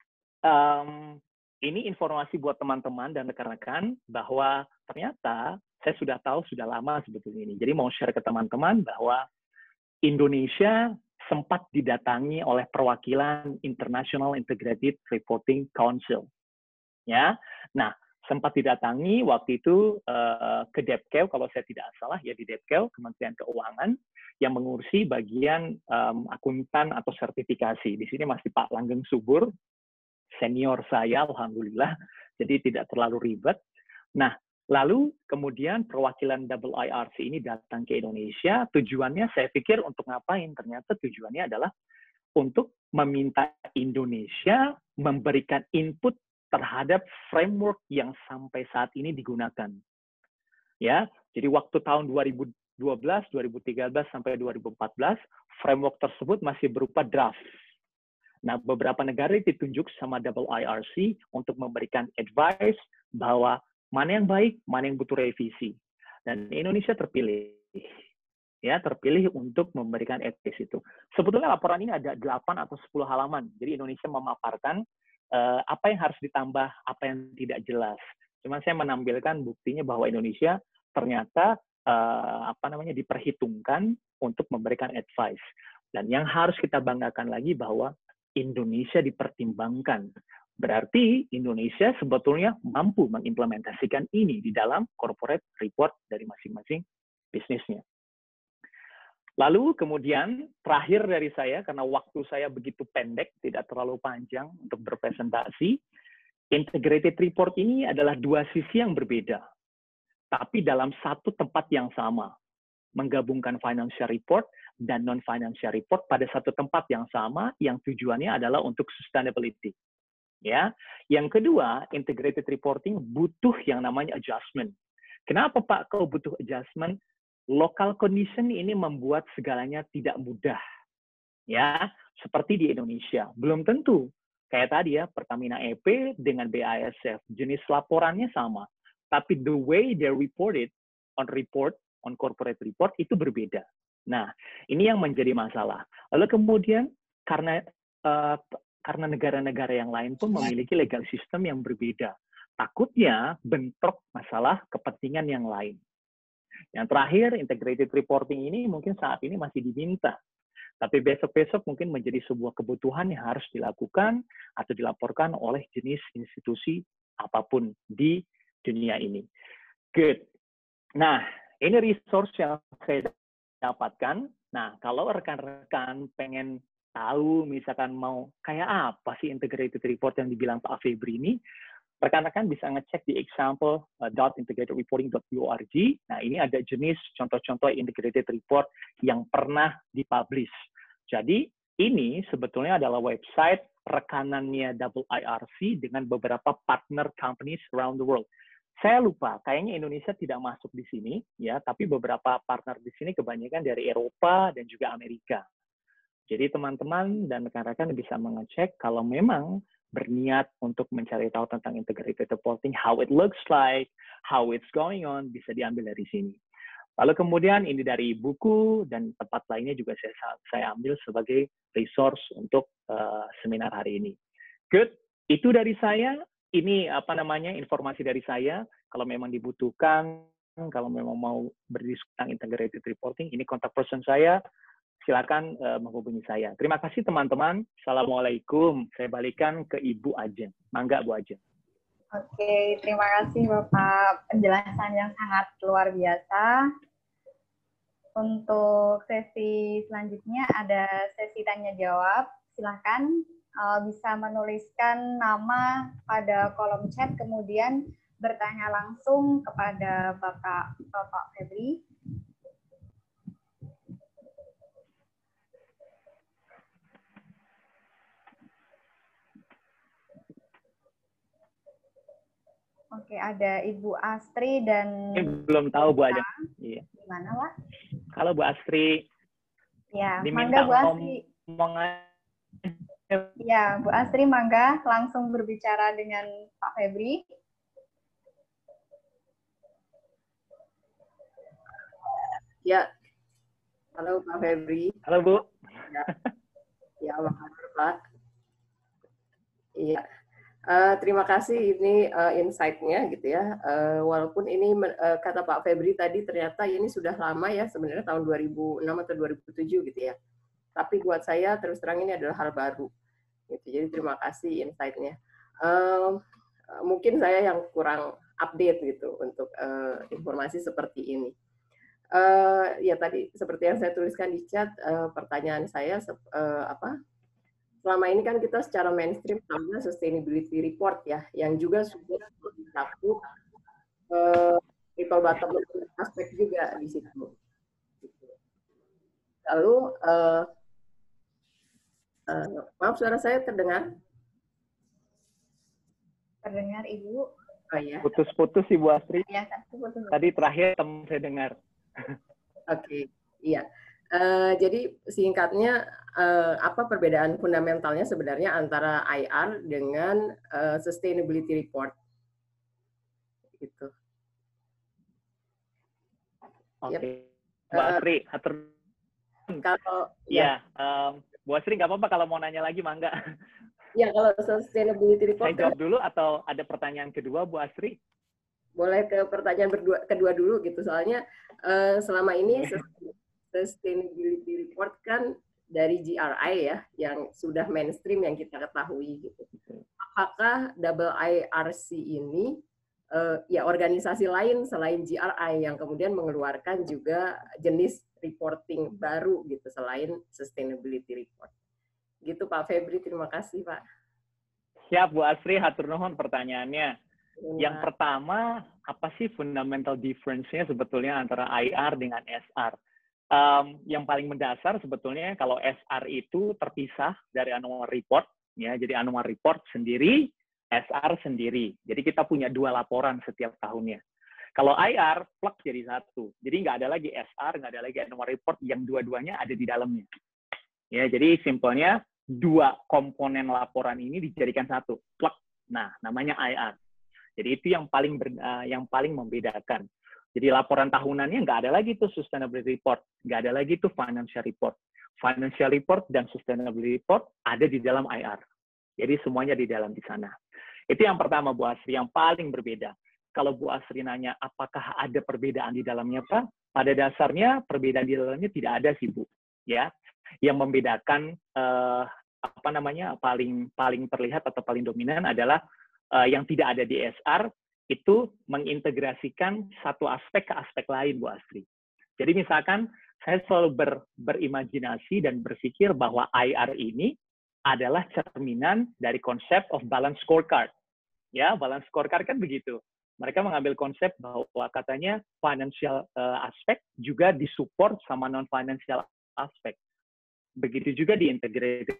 um, ini informasi buat teman-teman dan rekan-rekan bahwa ternyata saya sudah tahu sudah lama sebetulnya ini. Jadi mau share ke teman-teman bahwa Indonesia sempat didatangi oleh perwakilan International Integrated Reporting Council. Ya. Nah, sempat didatangi waktu itu uh, ke Depkew, kalau saya tidak salah ya di Depkew, Kementerian Keuangan, yang mengurusi bagian um, akuntan atau sertifikasi. Di sini masih Pak Langgeng Subur, senior saya, alhamdulillah, jadi tidak terlalu ribet. Nah, lalu kemudian perwakilan I R C ini datang ke Indonesia, tujuannya saya pikir untuk ngapain? Ternyata tujuannya adalah untuk meminta Indonesia memberikan input terhadap framework yang sampai saat ini digunakan. Ya, jadi waktu tahun dua ribu dua belas, dua ribu tiga belas sampai dua ribu empat belas, framework tersebut masih berupa draft. Nah, beberapa negara ditunjuk sama I R C untuk memberikan advice bahwa mana yang baik, mana yang butuh revisi. Dan Indonesia terpilih. Ya, terpilih untuk memberikan advice itu. Sebetulnya laporan ini ada delapan atau sepuluh halaman. Jadi Indonesia memaparkan Uh, apa yang harus ditambah, apa yang tidak jelas. Cuma saya menampilkan buktinya bahwa Indonesia ternyata uh, apa namanya diperhitungkan untuk memberikan advice. Dan yang harus kita banggakan lagi bahwa Indonesia dipertimbangkan. Berarti Indonesia sebetulnya mampu mengimplementasikan ini di dalam corporate report dari masing-masing bisnisnya. Lalu kemudian terakhir dari saya, karena waktu saya begitu pendek, tidak terlalu panjang untuk berpresentasi, integrated report ini adalah dua sisi yang berbeda, tapi dalam satu tempat yang sama, menggabungkan financial report dan non-financial report pada satu tempat yang sama, yang tujuannya adalah untuk sustainability. Ya, yang kedua, integrated reporting butuh yang namanya adjustment. Kenapa Pak kau butuh adjustment? Local condition ini membuat segalanya tidak mudah. Ya, seperti di Indonesia. Belum tentu. Kayak tadi ya, Pertamina E P dengan B A S F. Jenis laporannya sama. Tapi the way they reported on report, on corporate report, itu berbeda. Nah, ini yang menjadi masalah. Lalu kemudian, karena uh, karena negara-negara yang lain pun memiliki legal system yang berbeda. Takutnya bentrok masalah kepentingan yang lain. Yang terakhir, integrated reporting ini mungkin saat ini masih diminta. Tapi besok-besok mungkin menjadi sebuah kebutuhan yang harus dilakukan atau dilaporkan oleh jenis institusi apapun di dunia ini. Good. Nah, ini resource yang saya dapatkan. Nah, kalau rekan-rekan pengen tahu, misalkan mau kayak apa sih integrated report yang dibilang Pak Febri ini, rekan-rekan bisa ngecek di example dot integrated reporting dot org. Nah, ini ada jenis contoh-contoh integrated report yang pernah dipublish. Jadi, ini sebetulnya adalah website rekanannya I R C dengan beberapa partner companies around the world. Saya lupa, kayaknya Indonesia tidak masuk di sini, ya, tapi beberapa partner di sini kebanyakan dari Eropa dan juga Amerika. Jadi, teman-teman dan rekan-rekan bisa mengecek kalau memang berniat untuk mencari tahu tentang integrated reporting, how it looks like, how it's going on, bisa diambil dari sini. Lalu kemudian ini dari buku dan tempat lainnya juga saya, saya ambil sebagai resource untuk uh, seminar hari ini. Good, itu dari saya. Ini apa namanya informasi dari saya. Kalau memang dibutuhkan, kalau memang mau berdiskusi tentang integrated reporting, ini kontak person saya. Silakan uh, menghubungi saya. Terima kasih teman-teman. Assalamualaikum. Saya balikan ke Ibu Ajeng. Mangga Bu Ajeng. Oke, terima kasih Bapak. Penjelasan yang sangat luar biasa. Untuk sesi selanjutnya ada sesi tanya jawab. Silakan uh, bisa menuliskan nama pada kolom chat, kemudian bertanya langsung kepada Bapak Bapak Febri. Oke, ada Ibu Astri dan... Ini belum tahu Bu Ajeng. Iya. Gimana, Pak? Kalau Bu Astri, ya, diminta mangga Bu Astri. ngomong. Ya, Bu Astri, mangga langsung berbicara dengan Pak Febri. Ya, halo Pak Febri. Halo Bu. Ya, ya apa kabar Pak? Iya, uh, terima kasih ini uh, insight-nya gitu ya. Uh, walaupun ini uh, kata Pak Febri tadi ternyata ini sudah lama ya, sebenarnya tahun dua ribu enam atau dua ribu tujuh gitu ya. Tapi buat saya terus terang ini adalah hal baru. Gitu. Jadi terima kasih insight-nya. Uh, mungkin saya yang kurang update gitu untuk uh, informasi seperti ini. Uh, ya tadi seperti yang saya tuliskan di chat, uh, pertanyaan saya uh, apa? Selama ini kan kita secara mainstream tahunya sustainability report ya, yang juga sudah mencakup uh, triple bottom aspek juga di situ. Lalu, uh, uh, maaf suara saya terdengar? Terdengar Ibu? Oh ya. Putus-putus Ibu Astri. Ya, putus. Tadi terakhir teman saya dengar. Oke, okay. Iya. Uh, jadi singkatnya uh, apa perbedaan fundamentalnya sebenarnya antara I R dengan uh, sustainability report? Gitu. Oke. Okay. Yep. Bu Astri, atur. Kalau ya, um, Bu Astri nggak apa-apa kalau mau nanya lagi, mangga. Ya, kalau sustainability report. Saya jawab dulu atau ada pertanyaan kedua, Bu Astri? Boleh ke pertanyaan berdua, kedua dulu gitu, soalnya uh, selama ini sustainability report kan dari G R I ya, yang sudah mainstream yang kita ketahui gitu. Apakah double I R C ini uh, ya organisasi lain selain G R I yang kemudian mengeluarkan juga jenis reporting baru gitu selain sustainability report? Gitu Pak Febri, terima kasih Pak. Siap Bu Astri, hatur nuhun pertanyaannya. Yang pertama, apa sih fundamental difference-nya sebetulnya antara I R dengan S R? Um, yang paling mendasar sebetulnya kalau S R itu terpisah dari annual report, ya. Jadi annual report sendiri, S R sendiri. Jadi kita punya dua laporan setiap tahunnya. Kalau I R, plug jadi satu. Jadi nggak ada lagi S R, nggak ada lagi annual report, yang dua-duanya ada di dalamnya. Ya, jadi simpelnya dua komponen laporan ini dijadikan satu, plug. Nah, namanya I R. Jadi itu yang paling ber, uh, yang paling membedakan. Jadi laporan tahunannya nggak ada lagi tuh sustainability report, nggak ada lagi tuh financial report. Financial report dan sustainability report ada di dalam I R. Jadi semuanya di dalam di sana. Itu yang pertama Bu Asri, yang paling berbeda. Kalau Bu Asri nanya apakah ada perbedaan di dalamnya Pak? Pada dasarnya perbedaan di dalamnya tidak ada sih Bu. Ya, yang membedakan uh, apa namanya paling paling terlihat atau paling dominan adalah Uh, yang tidak ada di S R itu mengintegrasikan satu aspek ke aspek lain, Bu Astri. Jadi misalkan saya selalu ber, berimajinasi dan berpikir bahwa I R ini adalah cerminan dari konsep of balance scorecard. Ya, balance scorecard kan begitu. Mereka mengambil konsep bahwa katanya financial uh, aspek juga disupport sama non-financial aspek. Begitu juga di integrated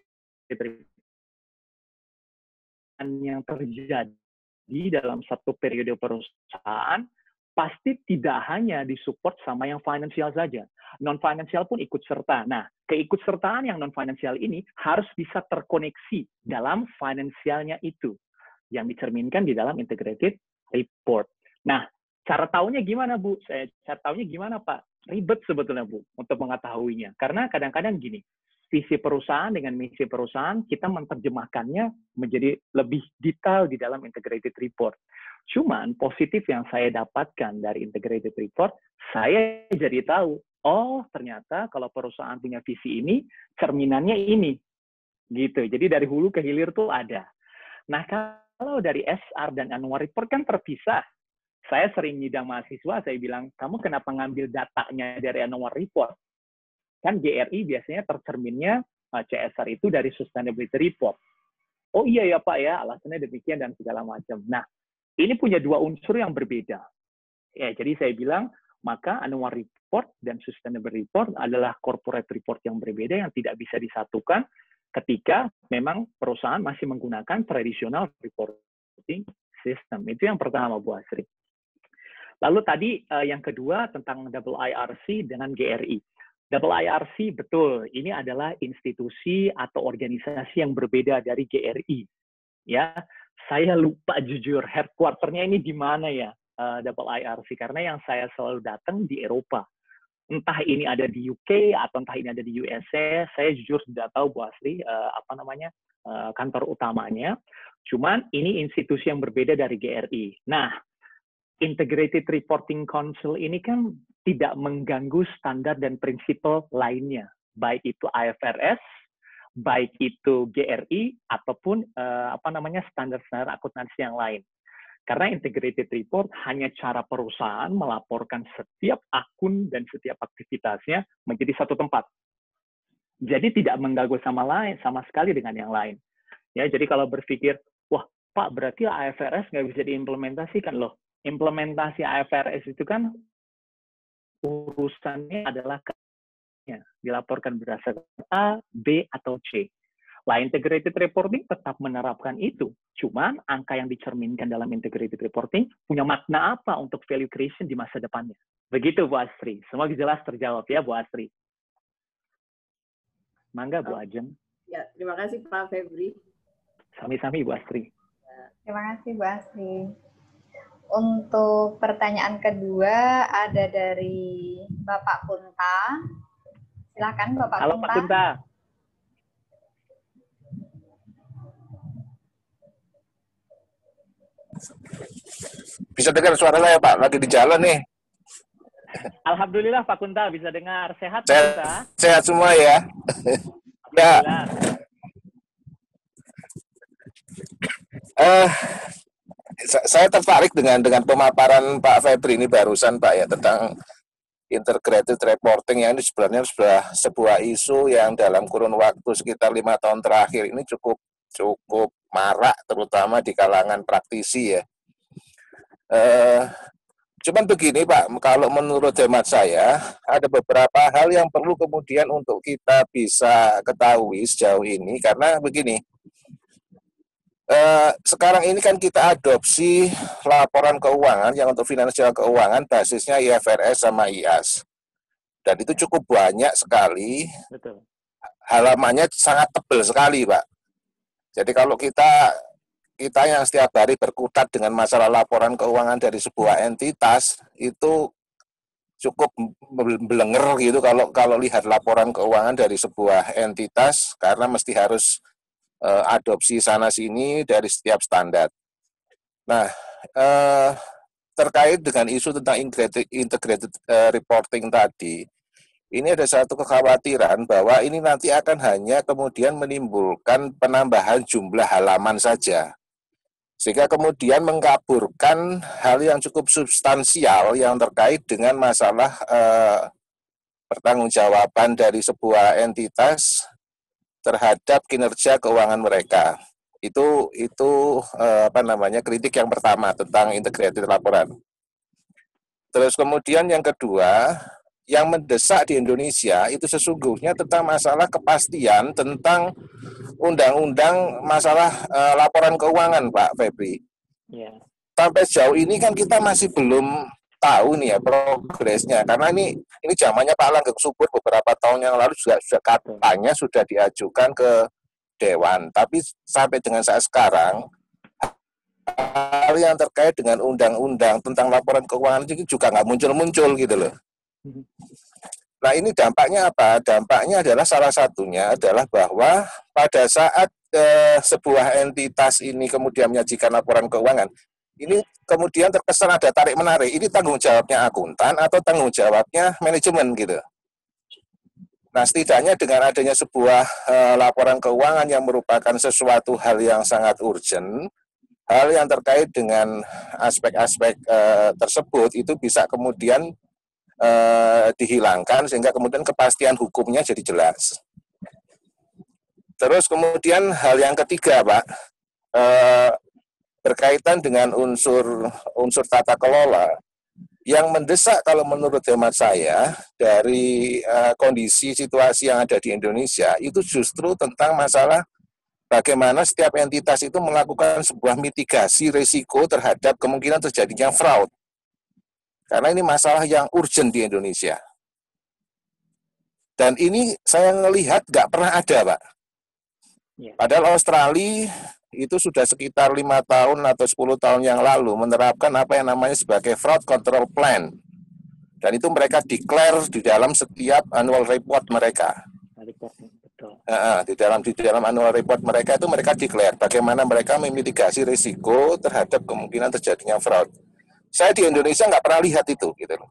yang terjadi dalam satu periode perusahaan pasti tidak hanya disupport sama yang financial saja. Non-financial pun ikut serta. Nah, keikutsertaan yang non-financial ini harus bisa terkoneksi dalam financialnya itu yang dicerminkan di dalam integrated report. Nah, cara tahunya gimana, Bu? Saya cara tahunya gimana, Pak? Ribet sebetulnya, Bu, untuk mengetahuinya. Karena kadang-kadang gini, visi perusahaan dengan misi perusahaan, kita menerjemahkannya menjadi lebih detail di dalam integrated report. Cuman positif yang saya dapatkan dari integrated report, saya jadi tahu, oh ternyata kalau perusahaan punya visi ini, cerminannya ini. Gitu. Jadi dari hulu ke hilir tuh ada. Nah kalau dari S R dan annual report kan terpisah. Saya sering nyidang mahasiswa, saya bilang, kamu kenapa ngambil datanya dari annual report? Kan G R I biasanya tercerminnya C S R itu dari sustainability report. Oh iya ya Pak ya, alasannya demikian dan segala macam. Nah, ini punya dua unsur yang berbeda. Ya, jadi saya bilang, maka annual report dan sustainability report adalah corporate report yang berbeda yang tidak bisa disatukan ketika memang perusahaan masih menggunakan traditional reporting system. Itu yang pertama, Bu Asri. Lalu tadi yang kedua tentang double I R C dengan G R I. Double I R C, betul, ini adalah institusi atau organisasi yang berbeda dari G R I. Ya, saya lupa jujur, headquarter-nya ini di mana ya, uh, Double I R C, karena yang saya selalu datang di Eropa. Entah ini ada di U K atau entah ini ada di U S A, saya jujur tidak tahu Bu Asri uh, apa namanya uh, kantor utamanya. Cuman ini institusi yang berbeda dari G R I. Nah, Integrated Reporting Council ini kan tidak mengganggu standar dan prinsip lainnya, baik itu I F R S, baik itu G R I ataupun uh, apa namanya standar-standar akuntansi yang lain. Karena integrated report hanya cara perusahaan melaporkan setiap akun dan setiap aktivitasnya menjadi satu tempat. Jadi tidak mengganggu sama lain, sama sekali dengan yang lain. Ya, jadi kalau berpikir, wah Pak, berarti I F R S nggak bisa diimplementasikan loh. Implementasi I F R S itu kan urusannya adalah dilaporkan berdasarkan A, B, atau C. Lah, integrated reporting tetap menerapkan itu. Cuman angka yang dicerminkan dalam integrated reporting punya makna apa untuk value creation di masa depannya. Begitu Bu Asri. Semoga jelas terjawab ya Bu Asri. Mangga Bu Ajeng. Ya, terima kasih Pak Febri. Sami-sami Bu Asri. Terima kasih Bu Asri. Untuk pertanyaan kedua ada dari Bapak Kunta. Silakan Bapak Halo, Kunta. Pak Kunta. Bisa dengar suara saya Pak, lagi di jalan nih. Alhamdulillah Pak Kunta bisa dengar. Sehat Pak Sehat, Kunta? sehat semua ya. Ya. Eh, saya tertarik dengan dengan pemaparan Pak Febri ini barusan Pak ya tentang integrated reporting yang ini sebenarnya sudah sebuah isu yang dalam kurun waktu sekitar lima tahun terakhir ini cukup cukup marak terutama di kalangan praktisi ya. Eh, cuman begini Pak, kalau menurut hemat saya ada beberapa hal yang perlu kemudian untuk kita bisa ketahui sejauh ini karena begini. Eh, sekarang ini kan kita adopsi laporan keuangan yang untuk finansial keuangan basisnya I F R S sama I A S. Dan itu cukup banyak sekali. Betul. Halamannya sangat tebal sekali, Pak. Jadi kalau kita kita yang setiap hari berkutat dengan masalah laporan keuangan dari sebuah entitas itu cukup belenger gitu kalau kalau lihat laporan keuangan dari sebuah entitas karena mesti harus Uh, adopsi sana sini dari setiap standar. Nah, uh, terkait dengan isu tentang integrated, integrated uh, reporting tadi, ini ada satu kekhawatiran bahwa ini nanti akan hanya kemudian menimbulkan penambahan jumlah halaman saja, sehingga kemudian mengkaburkan hal yang cukup substansial yang terkait dengan masalah uh, pertanggungjawaban dari sebuah entitas terhadap kinerja keuangan mereka. Itu itu eh, apa namanya kritik yang pertama tentang integrated laporan. Terus kemudian yang kedua, yang mendesak di Indonesia itu sesungguhnya tentang masalah kepastian tentang undang-undang masalah eh, laporan keuangan, Pak Febri. Yeah. Sampai sejauh ini kan kita masih belum tahu nih ya progresnya karena ini ini zamannya Pak Langgeng Subur beberapa tahun yang lalu juga sudah katanya sudah diajukan ke Dewan, tapi sampai dengan saat sekarang hal yang terkait dengan undang-undang tentang laporan keuangan itu juga nggak muncul-muncul gitu loh. Nah ini dampaknya apa? Dampaknya adalah salah satunya adalah bahwa pada saat eh, sebuah entitas ini kemudian menyajikan laporan keuangan ini kemudian terkesan ada tarik-menarik, ini tanggung jawabnya akuntan atau tanggung jawabnya manajemen gitu. Nah setidaknya dengan adanya sebuah e, laporan keuangan yang merupakan sesuatu hal yang sangat urgent, hal yang terkait dengan aspek-aspek e, tersebut itu bisa kemudian e, dihilangkan sehingga kemudian kepastian hukumnya jadi jelas. Terus kemudian hal yang ketiga Pak, e, berkaitan dengan unsur unsur tata kelola yang mendesak kalau menurut hemat saya dari uh, kondisi situasi yang ada di Indonesia itu justru tentang masalah bagaimana setiap entitas itu melakukan sebuah mitigasi risiko terhadap kemungkinan terjadinya fraud. Karena ini masalah yang urgent di Indonesia. Dan ini saya melihat nggak pernah ada, Pak. Padahal Australia itu sudah sekitar lima tahun atau sepuluh tahun yang lalu menerapkan apa yang namanya sebagai fraud control plan. Dan itu mereka declare di dalam setiap annual report mereka. Betul. Nah, di dalam di dalam annual report mereka itu mereka declare bagaimana mereka memitigasi risiko terhadap kemungkinan terjadinya fraud. Saya di Indonesia nggak pernah lihat itu, gitu loh.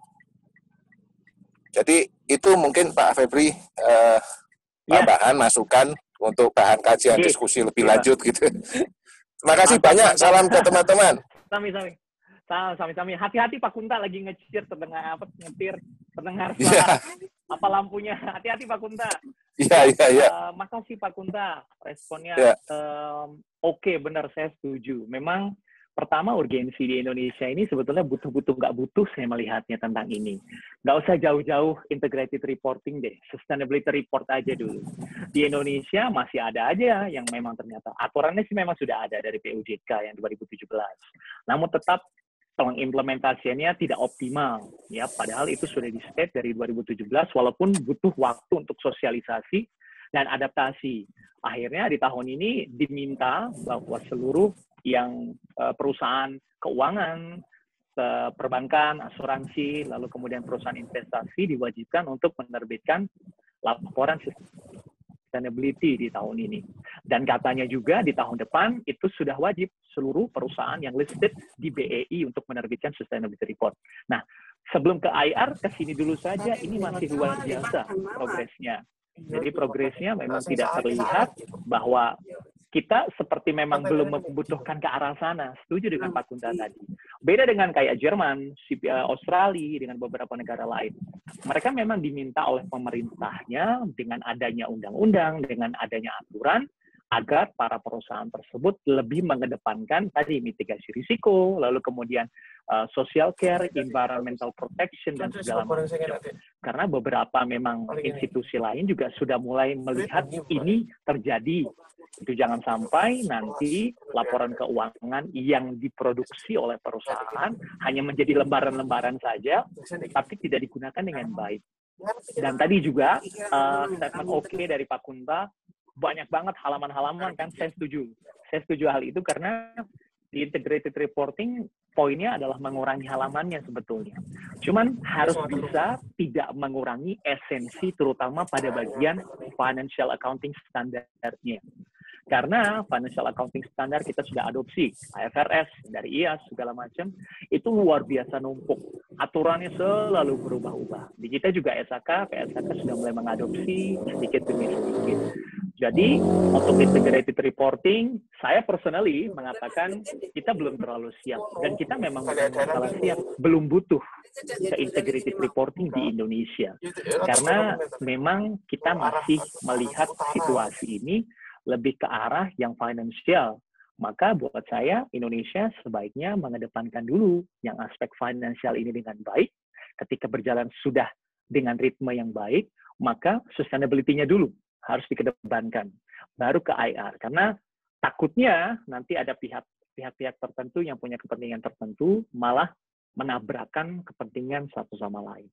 Jadi itu mungkin Pak Febri eh, tambahan, ya. Masukan untuk bahan kajian Oke. Diskusi lebih ya, lanjut gitu. Terima kasih mantap, banyak. Mantap. Salam ke teman-teman. Sami-sami. Sami-sami. Hati-hati Pak Kunta lagi ngetir terdengar apa ngetir terdengar ya. Apa lampunya. Hati-hati Pak Kunta. Iya, iya, iya. Uh, makasih Pak Kunta. Responnya ya. um, oke, okay, benar, saya setuju. Memang pertama urgensi di Indonesia ini sebetulnya butuh-butuh nggak butuh saya melihatnya tentang ini. Nggak usah jauh-jauh integrated reporting deh. Sustainability report aja dulu. Di Indonesia masih ada aja yang memang ternyata aturannya sih memang sudah ada dari P U J K yang dua ribu tujuh belas. Namun tetap pengimplementasiannya tidak optimal, ya. Padahal itu sudah di-state dari dua ribu tujuh belas, walaupun butuh waktu untuk sosialisasi dan adaptasi. Akhirnya di tahun ini diminta bahwa seluruh yang uh, perusahaan keuangan, uh, perbankan, asuransi, lalu kemudian perusahaan investasi diwajibkan untuk menerbitkan laporan sustainability di tahun ini. Dan katanya juga di tahun depan itu sudah wajib seluruh perusahaan yang listed di B E I untuk menerbitkan sustainability report. Nah, sebelum ke I R, ke sini dulu saja, ini masih luar biasa progresnya. Jadi progresnya memang tidak terlihat bahwa kita seperti memang belum membutuhkan ke arah sana. Setuju dengan Pak Kunta tadi. Beda dengan kayak Jerman, Australia, dengan beberapa negara lain. Mereka memang diminta oleh pemerintahnya dengan adanya undang-undang, dengan adanya aturan, agar para perusahaan tersebut lebih mengedepankan tadi mitigasi risiko, lalu kemudian uh, social care, environmental protection, dan segala macam. Karena beberapa memang institusi lain juga sudah mulai melihat ini terjadi. Itu jangan sampai nanti laporan keuangan yang diproduksi oleh perusahaan hanya menjadi lembaran-lembaran saja, tapi tidak digunakan dengan baik. Dan tadi juga uh, statement oke okay dari Pak Kunta, banyak banget halaman-halaman, kan saya setuju. Saya setuju hal itu karena di integrated reporting poinnya adalah mengurangi halamannya sebetulnya. Cuman harus bisa tidak mengurangi esensi terutama pada bagian financial accounting standarnya. Karena financial accounting standar kita sudah adopsi, I F R S, dari I A S, segala macam, itu luar biasa numpuk. Aturannya selalu berubah-ubah. Di kita juga S A K, P S A K sudah mulai mengadopsi sedikit demi sedikit. Jadi, untuk integrated reporting, saya personally mengatakan kita belum terlalu siap. Dan kita memang bukan masalah siap, belum butuh ke integrated reporting di Indonesia. Karena memang kita masih melihat situasi ini lebih ke arah yang financial. Maka buat saya, Indonesia sebaiknya mengedepankan dulu yang aspek financial ini dengan baik. Ketika berjalan sudah dengan ritme yang baik, maka sustainability-nya dulu harus dikedepankan. Baru ke I R. Karena takutnya nanti ada pihak pihak-pihak tertentu yang punya kepentingan tertentu, malah menabrakkan kepentingan satu sama lain.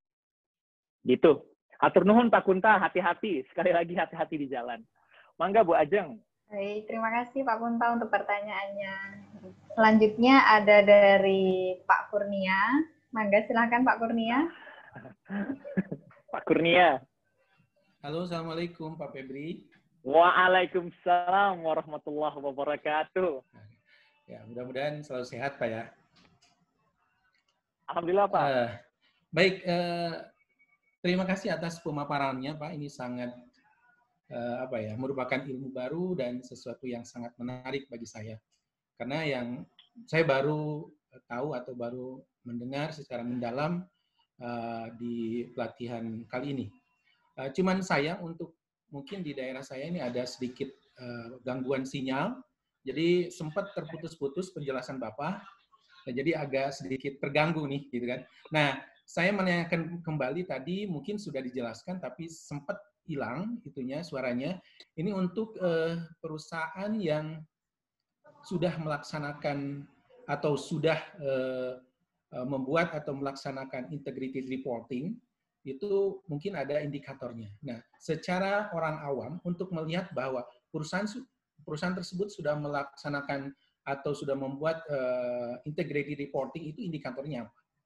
Gitu. Hatur nuhun Pak Kunta, hati-hati. Sekali lagi hati-hati di jalan. Mangga Bu Ajeng. Baik, terima kasih Pak Kunta untuk pertanyaannya. Selanjutnya ada dari Pak Kurnia. Mangga silakan Pak Kurnia. Pak Kurnia. Halo, Assalamualaikum Pak Febri. Waalaikumsalam warahmatullahi wabarakatuh. Ya, mudah-mudahan selalu sehat Pak ya. Alhamdulillah Pak. Uh, baik, uh, terima kasih atas pemaparannya Pak. Ini sangat uh, apa ya, merupakan ilmu baru dan sesuatu yang sangat menarik bagi saya. Karena yang saya baru tahu atau baru mendengar secara mendalam uh, di pelatihan kali ini. Uh, cuman saya untuk mungkin di daerah saya ini ada sedikit uh, gangguan sinyal, jadi sempat terputus-putus penjelasan Bapak, nah, jadi agak sedikit terganggu nih, gitu kan. Nah, saya menanyakan kembali tadi mungkin sudah dijelaskan, tapi sempat hilang itunya suaranya. Ini untuk uh, perusahaan yang sudah melaksanakan atau sudah uh, uh, membuat atau melaksanakan integrated reporting, itu mungkin ada indikatornya. Nah, secara orang awam untuk melihat bahwa perusahaan perusahaan tersebut sudah melaksanakan atau sudah membuat uh, integrated reporting, itu indikatornya apa?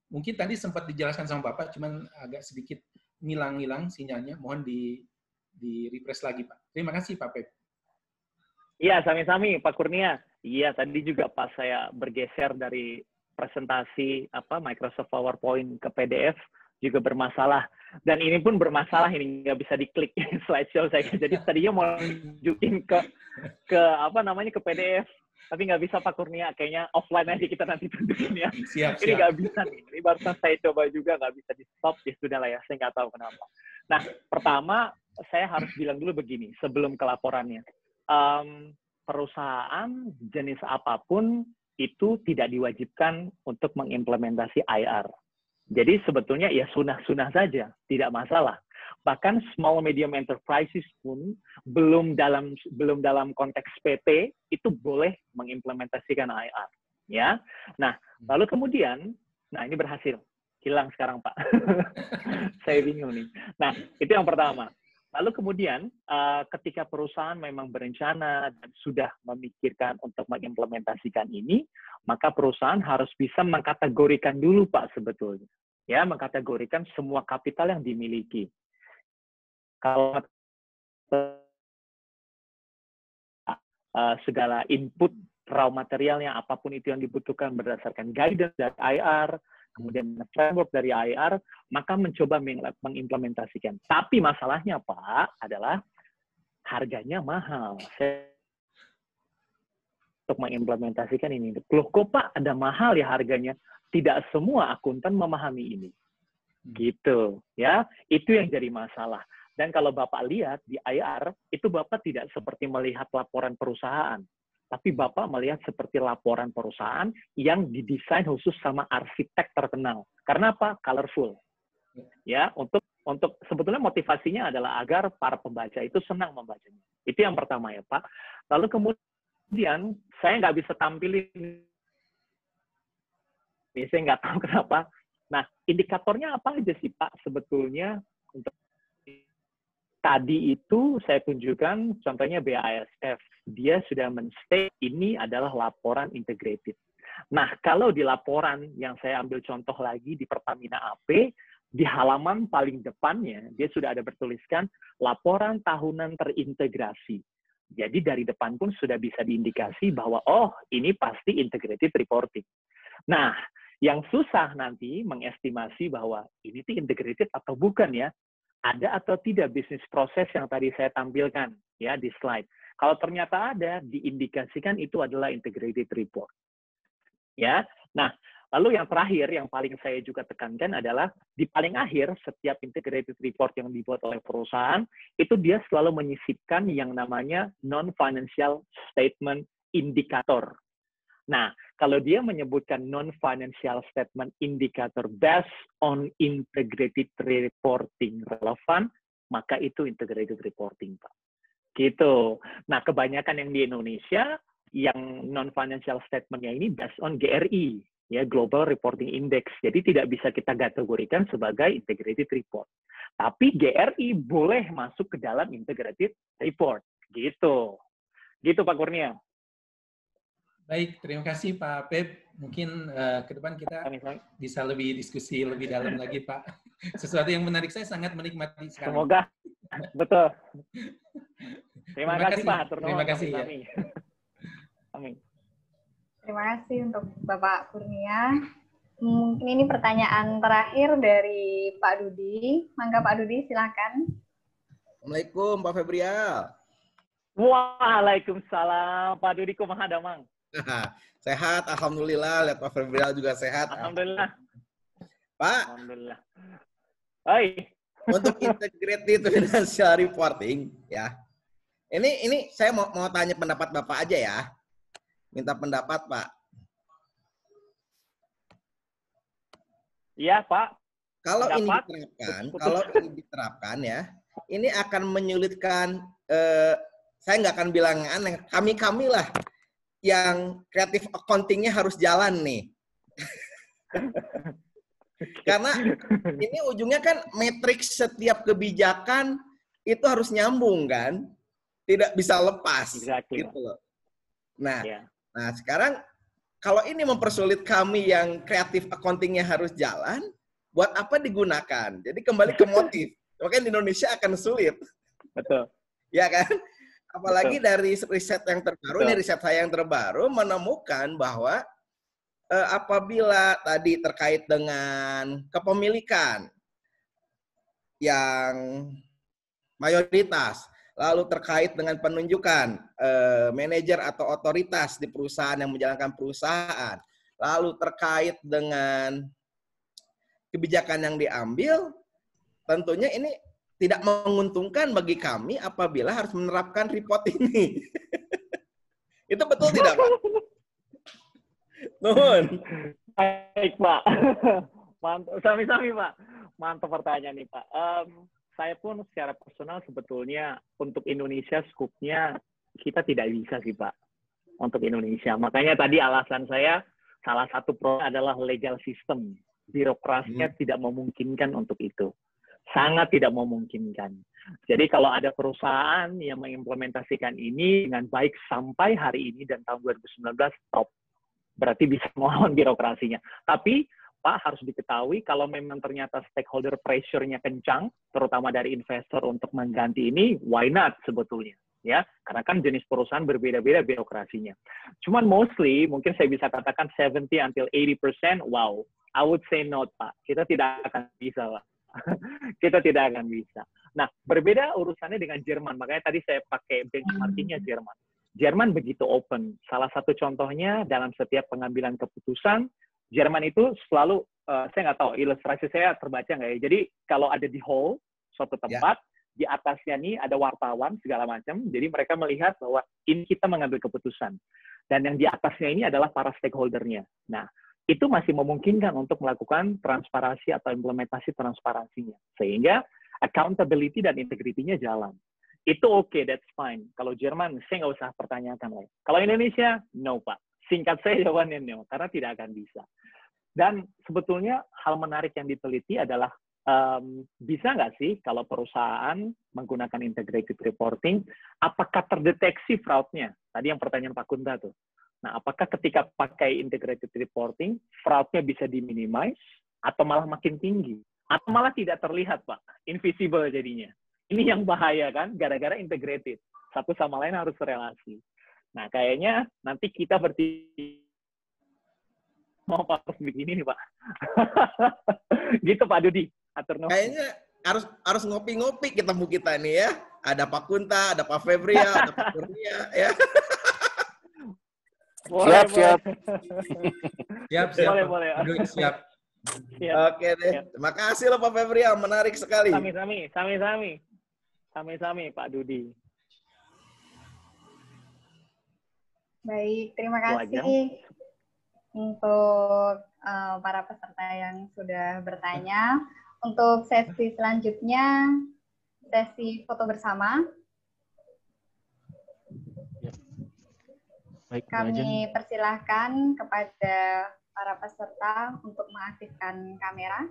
Mungkin tadi sempat dijelaskan sama Bapak, cuman agak sedikit ngilang-ngilang sinyalnya. Mohon di di refresh lagi, Pak. Terima kasih, Pak Pep. Iya, sami-sami, Pak Kurnia. Iya, tadi juga pas saya bergeser dari presentasi apa Microsoft PowerPoint ke P D F juga bermasalah. Dan ini pun bermasalah, ini nggak bisa diklik slideshow saya. Jadi tadinya mau tunjukin ke ke apa namanya ke P D F, tapi nggak bisa Pak Kurnia. Kayaknya offline aja kita nanti tunjukin ya. Siap, Ini siap. nggak bisa nih. Ini barusan saya coba juga nggak bisa di stop. Ya sudah lah ya, saya nggak tahu kenapa. Nah, pertama saya harus bilang dulu begini sebelum ke laporannya. Um, perusahaan jenis apapun itu tidak diwajibkan untuk mengimplementasi I R. Jadi sebetulnya ya sunah-sunah saja, tidak masalah. Bahkan small medium enterprises pun belum dalam belum dalam konteks P T itu boleh mengimplementasikan I R, ya. Nah, lalu kemudian, nah ini berhasil, hilang sekarang Pak. Saya bingung nih. Nah, itu yang pertama. Lalu kemudian, uh, ketika perusahaan memang berencana dan sudah memikirkan untuk mengimplementasikan ini, maka perusahaan harus bisa mengkategorikan dulu, Pak, sebetulnya. Ya, mengkategorikan semua kapital yang dimiliki. Kalau uh, segala input raw materialnya, apapun itu yang dibutuhkan berdasarkan guidance dari I R, kemudian framework dari I R, maka mencoba mengimplementasikan. Tapi masalahnya, Pak, adalah harganya mahal. Saya untuk mengimplementasikan ini. Loh, kok Pak ada mahal ya harganya? Tidak semua akuntan memahami ini. Gitu, ya. Itu yang jadi masalah. Dan kalau Bapak lihat di I R, itu Bapak tidak seperti melihat laporan perusahaan. Tapi Bapak melihat seperti laporan perusahaan yang didesain khusus sama arsitek terkenal. Karena apa? Colorful. Ya, untuk untuk sebetulnya motivasinya adalah agar para pembaca itu senang membacanya. Itu yang pertama ya, Pak. Lalu kemudian saya nggak bisa tampilin, saya nggak tahu kenapa. Nah, indikatornya apa aja sih, Pak? Sebetulnya untuk tadi itu saya tunjukkan contohnya B A S F. Dia sudah men-state ini adalah laporan integrated. Nah, kalau di laporan yang saya ambil contoh lagi di Pertamina A P, di halaman paling depannya, dia sudah ada bertuliskan laporan tahunan terintegrasi. Jadi dari depan pun sudah bisa diindikasi bahwa, oh, ini pasti integrated reporting. Nah, yang susah nanti mengestimasi bahwa ini tuh integrated atau bukan ya. Ada atau tidak bisnis proses yang tadi saya tampilkan ya di slide. Kalau ternyata ada, diindikasikan itu adalah integrated report. Ya. Nah, lalu yang terakhir yang paling saya juga tekankan adalah di paling akhir setiap integrated report yang dibuat oleh perusahaan itu dia selalu menyisipkan yang namanya non-financial statement indicator. Nah, kalau dia menyebutkan non-financial statement indicator based on integrated reporting relevan, maka itu integrated reporting, Pak. Gitu. Nah, kebanyakan yang di Indonesia, yang non-financial statement-nya ini based on G R I, ya, Global Reporting Index. Jadi tidak bisa kita kategorikan sebagai integrated report. Tapi G R I boleh masuk ke dalam integrated report. Gitu. Gitu, Pak Kurnia. Baik, terima kasih Pak Pep. Mungkin uh, ke depan kita bisa lebih diskusi lebih dalam lagi, Pak. Sesuatu yang menarik, saya sangat menikmati sekali. Semoga. Betul. Terima, terima kasih, Pak. Terima kasih. Ya. Amin. Terima kasih untuk Bapak Kurnia. Mungkin ini pertanyaan terakhir dari Pak Dudi. Mangga Pak Dudi, silakan. Assalamualaikum, Pak Febrial. Waalaikumsalam, Pak Dudi kumaha damang. Sehat, alhamdulillah. Lihat Pak Febrial juga sehat. Alhamdulillah. Pak. Alhamdulillah. Hai. Untuk integrated financial reporting, ya. Ini ini saya mau mau tanya pendapat Bapak aja ya. Minta pendapat, Pak. Iya, Pak. Kalau pendapat. ini diterapkan, kalau ini diterapkan ya, ini akan menyulitkan. Eh, saya nggak akan bilang aneh. Kami kami lah yang kreatif accounting-nya harus jalan nih. Karena ini ujungnya kan matriks setiap kebijakan itu harus nyambung kan, tidak bisa lepas. Exactly. Gitu loh. Nah, yeah. nah sekarang kalau ini mempersulit kami yang kreatif accounting-nya harus jalan, buat apa digunakan? Jadi kembali ke motif. Makanya di Indonesia akan sulit. Betul. Ya kan? Apalagi Betul. dari riset yang terbaru, Betul. ini riset saya yang terbaru, menemukan bahwa eh, apabila tadi terkait dengan kepemilikan yang mayoritas, lalu terkait dengan penunjukan eh, manajer atau otoritas di perusahaan yang menjalankan perusahaan, lalu terkait dengan kebijakan yang diambil, tentunya ini tidak menguntungkan bagi kami apabila harus menerapkan report ini. Itu betul tidak, Pak? Nuhun. Baik, Pak. Mantap. Sami-sami, Pak. Mantap pertanyaan nih, Pak. Um, saya pun secara personal sebetulnya untuk Indonesia skupnya kita tidak bisa sih, Pak. Untuk Indonesia. Makanya tadi alasan saya salah satu pro adalah legal system. Birokrasinya hmm. tidak memungkinkan untuk itu. Sangat tidak memungkinkan. Jadi kalau ada perusahaan yang mengimplementasikan ini dengan baik sampai hari ini dan tahun dua ribu sembilan belas, top. Berarti bisa melawan birokrasinya. Tapi, Pak, harus diketahui kalau memang ternyata stakeholder pressure-nya kencang, terutama dari investor untuk mengganti ini, why not sebetulnya? Ya, karena kan jenis perusahaan berbeda-beda birokrasinya. Cuman mostly, mungkin saya bisa katakan seventy until eighty percent, wow, I would say not, Pak. Kita tidak akan bisa, Pak. Kita tidak akan bisa. Nah, berbeda urusannya dengan Jerman. Makanya tadi saya pakai benchmarkingnya Jerman. Jerman begitu open. Salah satu contohnya dalam setiap pengambilan keputusan, Jerman itu selalu, uh, saya nggak tahu, ilustrasi saya terbaca nggak ya. Jadi kalau ada di hall, suatu tempat, ya. Di atasnya nih ada wartawan, segala macam. Jadi mereka melihat bahwa ini kita mengambil keputusan. Dan yang di atasnya ini adalah para stakeholder-nya. Nah, itu masih memungkinkan untuk melakukan transparansi atau implementasi transparansinya. Sehingga accountability dan integrity-nya jalan. Itu oke, okay, that's fine. Kalau Jerman, saya nggak usah pertanyakan lagi. Kalau Indonesia, no, Pak. Singkat saya jawabannya no, karena tidak akan bisa. Dan sebetulnya hal menarik yang diteliti adalah, um, bisa nggak sih kalau perusahaan menggunakan integrated reporting, apakah terdeteksi fraud-nya? Tadi yang pertanyaan Pak Kunta tuh. Nah, apakah ketika pakai integrated reporting, fraud-nya bisa diminimize, atau malah makin tinggi? Atau malah tidak terlihat, Pak. Invisible jadinya. Ini yang bahaya kan, gara-gara integrated. Satu sama lain harus relasi. Nah, kayaknya nanti kita berarti mau harus begini nih, Pak. Gitu, Pak Dudi. Atur nuhun. Kayaknya harus harus ngopi-ngopi ketemu kita nih ya. Ada Pak Kunta, ada Pak Febria, ada Pak Kurnia, ya. Boleh, siap, boleh. siap. Siap, siap. Boleh, boleh. Aduh, siap. Siap. Oke deh. Siap. Terima kasih loh Pak Febria, menarik sekali. Sami-sami, sami-sami. Sami-sami, Pak Dudi. Baik, terima kasih Wajah. untuk uh, para peserta yang sudah bertanya. Untuk sesi selanjutnya, sesi foto bersama. Ya. Baik, Kami persilahkan kepada para peserta untuk mengaktifkan kamera.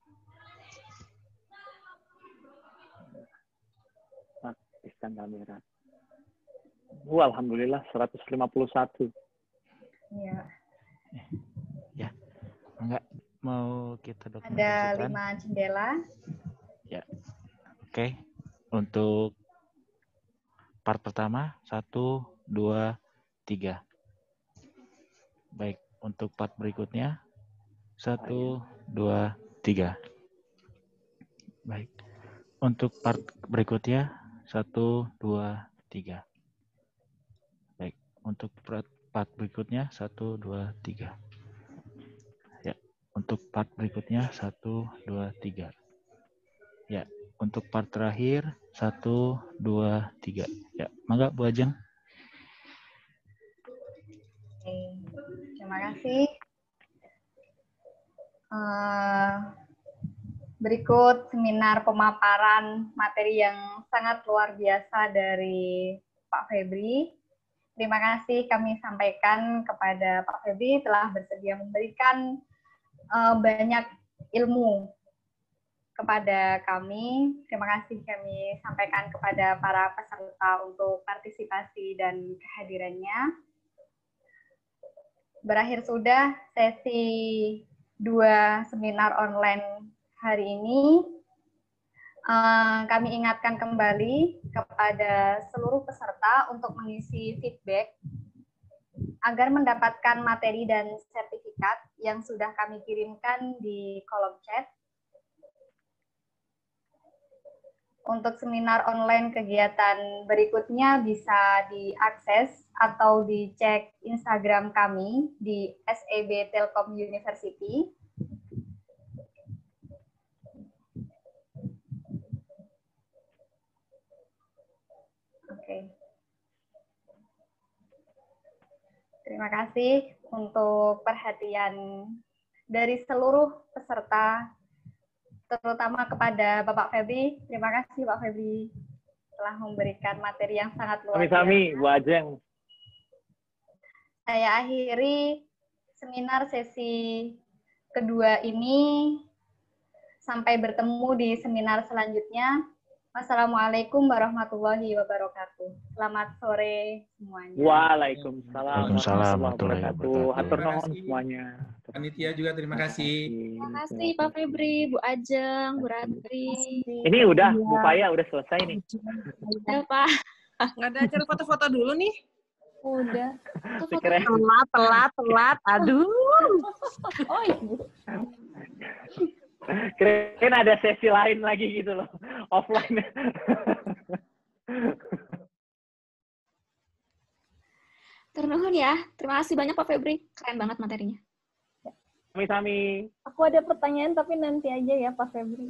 Aktifkan kamera. Oh, alhamdulillah seratus lima puluh satu. Iya. Ya, enggak mau kita dokumentasikan. Ada lima jendela. Ya, oke. Untuk part pertama satu, dua, tiga. Baik, untuk part berikutnya satu, dua, tiga. Baik, untuk part berikutnya satu, dua, tiga. Baik, untuk part part berikutnya satu, dua, tiga. Ya, untuk part berikutnya satu, dua, tiga. Ya, untuk part terakhir satu, dua, tiga. Ya, mangga Bu Ajeng. Oke, terima kasih. Uh, berikut seminar pemaparan materi yang sangat luar biasa dari Pak Febri. Terima kasih kami sampaikan kepada Pak Febri telah bersedia memberikan uh, banyak ilmu kepada kami. Terima kasih kami sampaikan kepada para peserta untuk partisipasi dan kehadirannya. berakhir sudah sesi dua seminar online hari ini. Uh, kami ingatkan kembali kepada seluruh peserta untuk mengisi feedback agar mendapatkan materi dan sertifikat yang sudah kami kirimkan di kolom chat. Untuk seminar online kegiatan berikutnya bisa diakses atau dicek Instagram kami di S E B Telkom University. Oke. Terima kasih untuk perhatian dari seluruh peserta, terutama kepada Bapak Febri. Terima kasih Pak Febri telah memberikan materi yang sangat luar biasa. Sami-sami, Bu Ajeng. Saya akhiri seminar sesi kedua ini. Sampai bertemu di seminar selanjutnya. Wassalamualaikum warahmatullahi wabarakatuh. Selamat sore semuanya. Waalaikumsalam warahmatullahi wabarakatuh. Hatur nuhun semuanya. Panitia juga terima kasih. Terima kasih Pak Febri, Bu Ajeng, Bu Ratri. Ini udah, Bu Faya udah selesai nih. Ya Pak. Nggak ada acara foto-foto dulu nih? Udah. Telat, telat, telat. Aduh. Oh Ibu. Kirain ada sesi lain lagi gitu loh, offline. Ternuhun ya. Terima kasih banyak Pak Febri. Keren banget materinya. Sami-sami. Aku ada pertanyaan tapi nanti aja ya Pak Febri.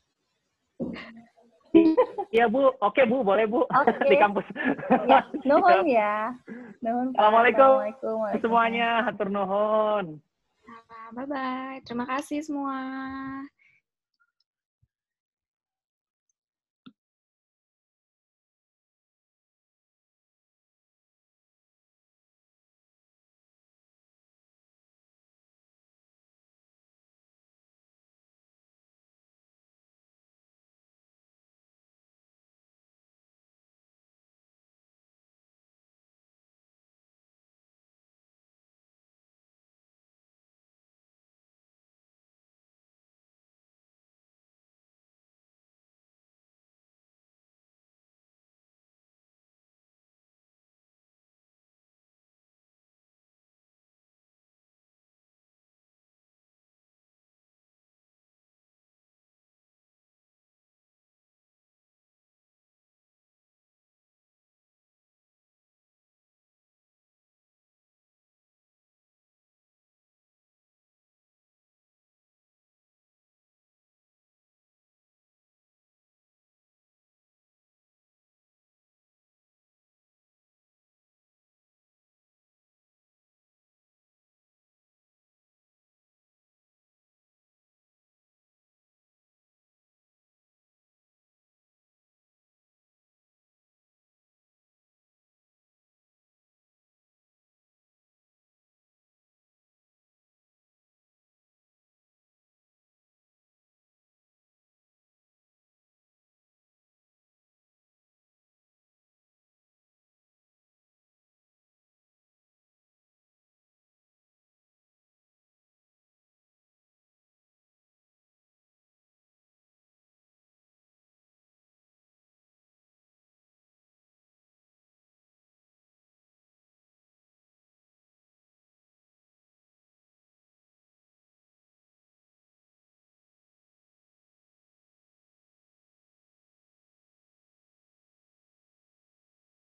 Iya Bu, oke Bu, boleh Bu. Okay. Di kampus. Ya, nuhun ya. Nuhun. Assalamualaikum, Assalamualaikum semuanya, hatur nuhun. Bye-bye. Terima kasih semua.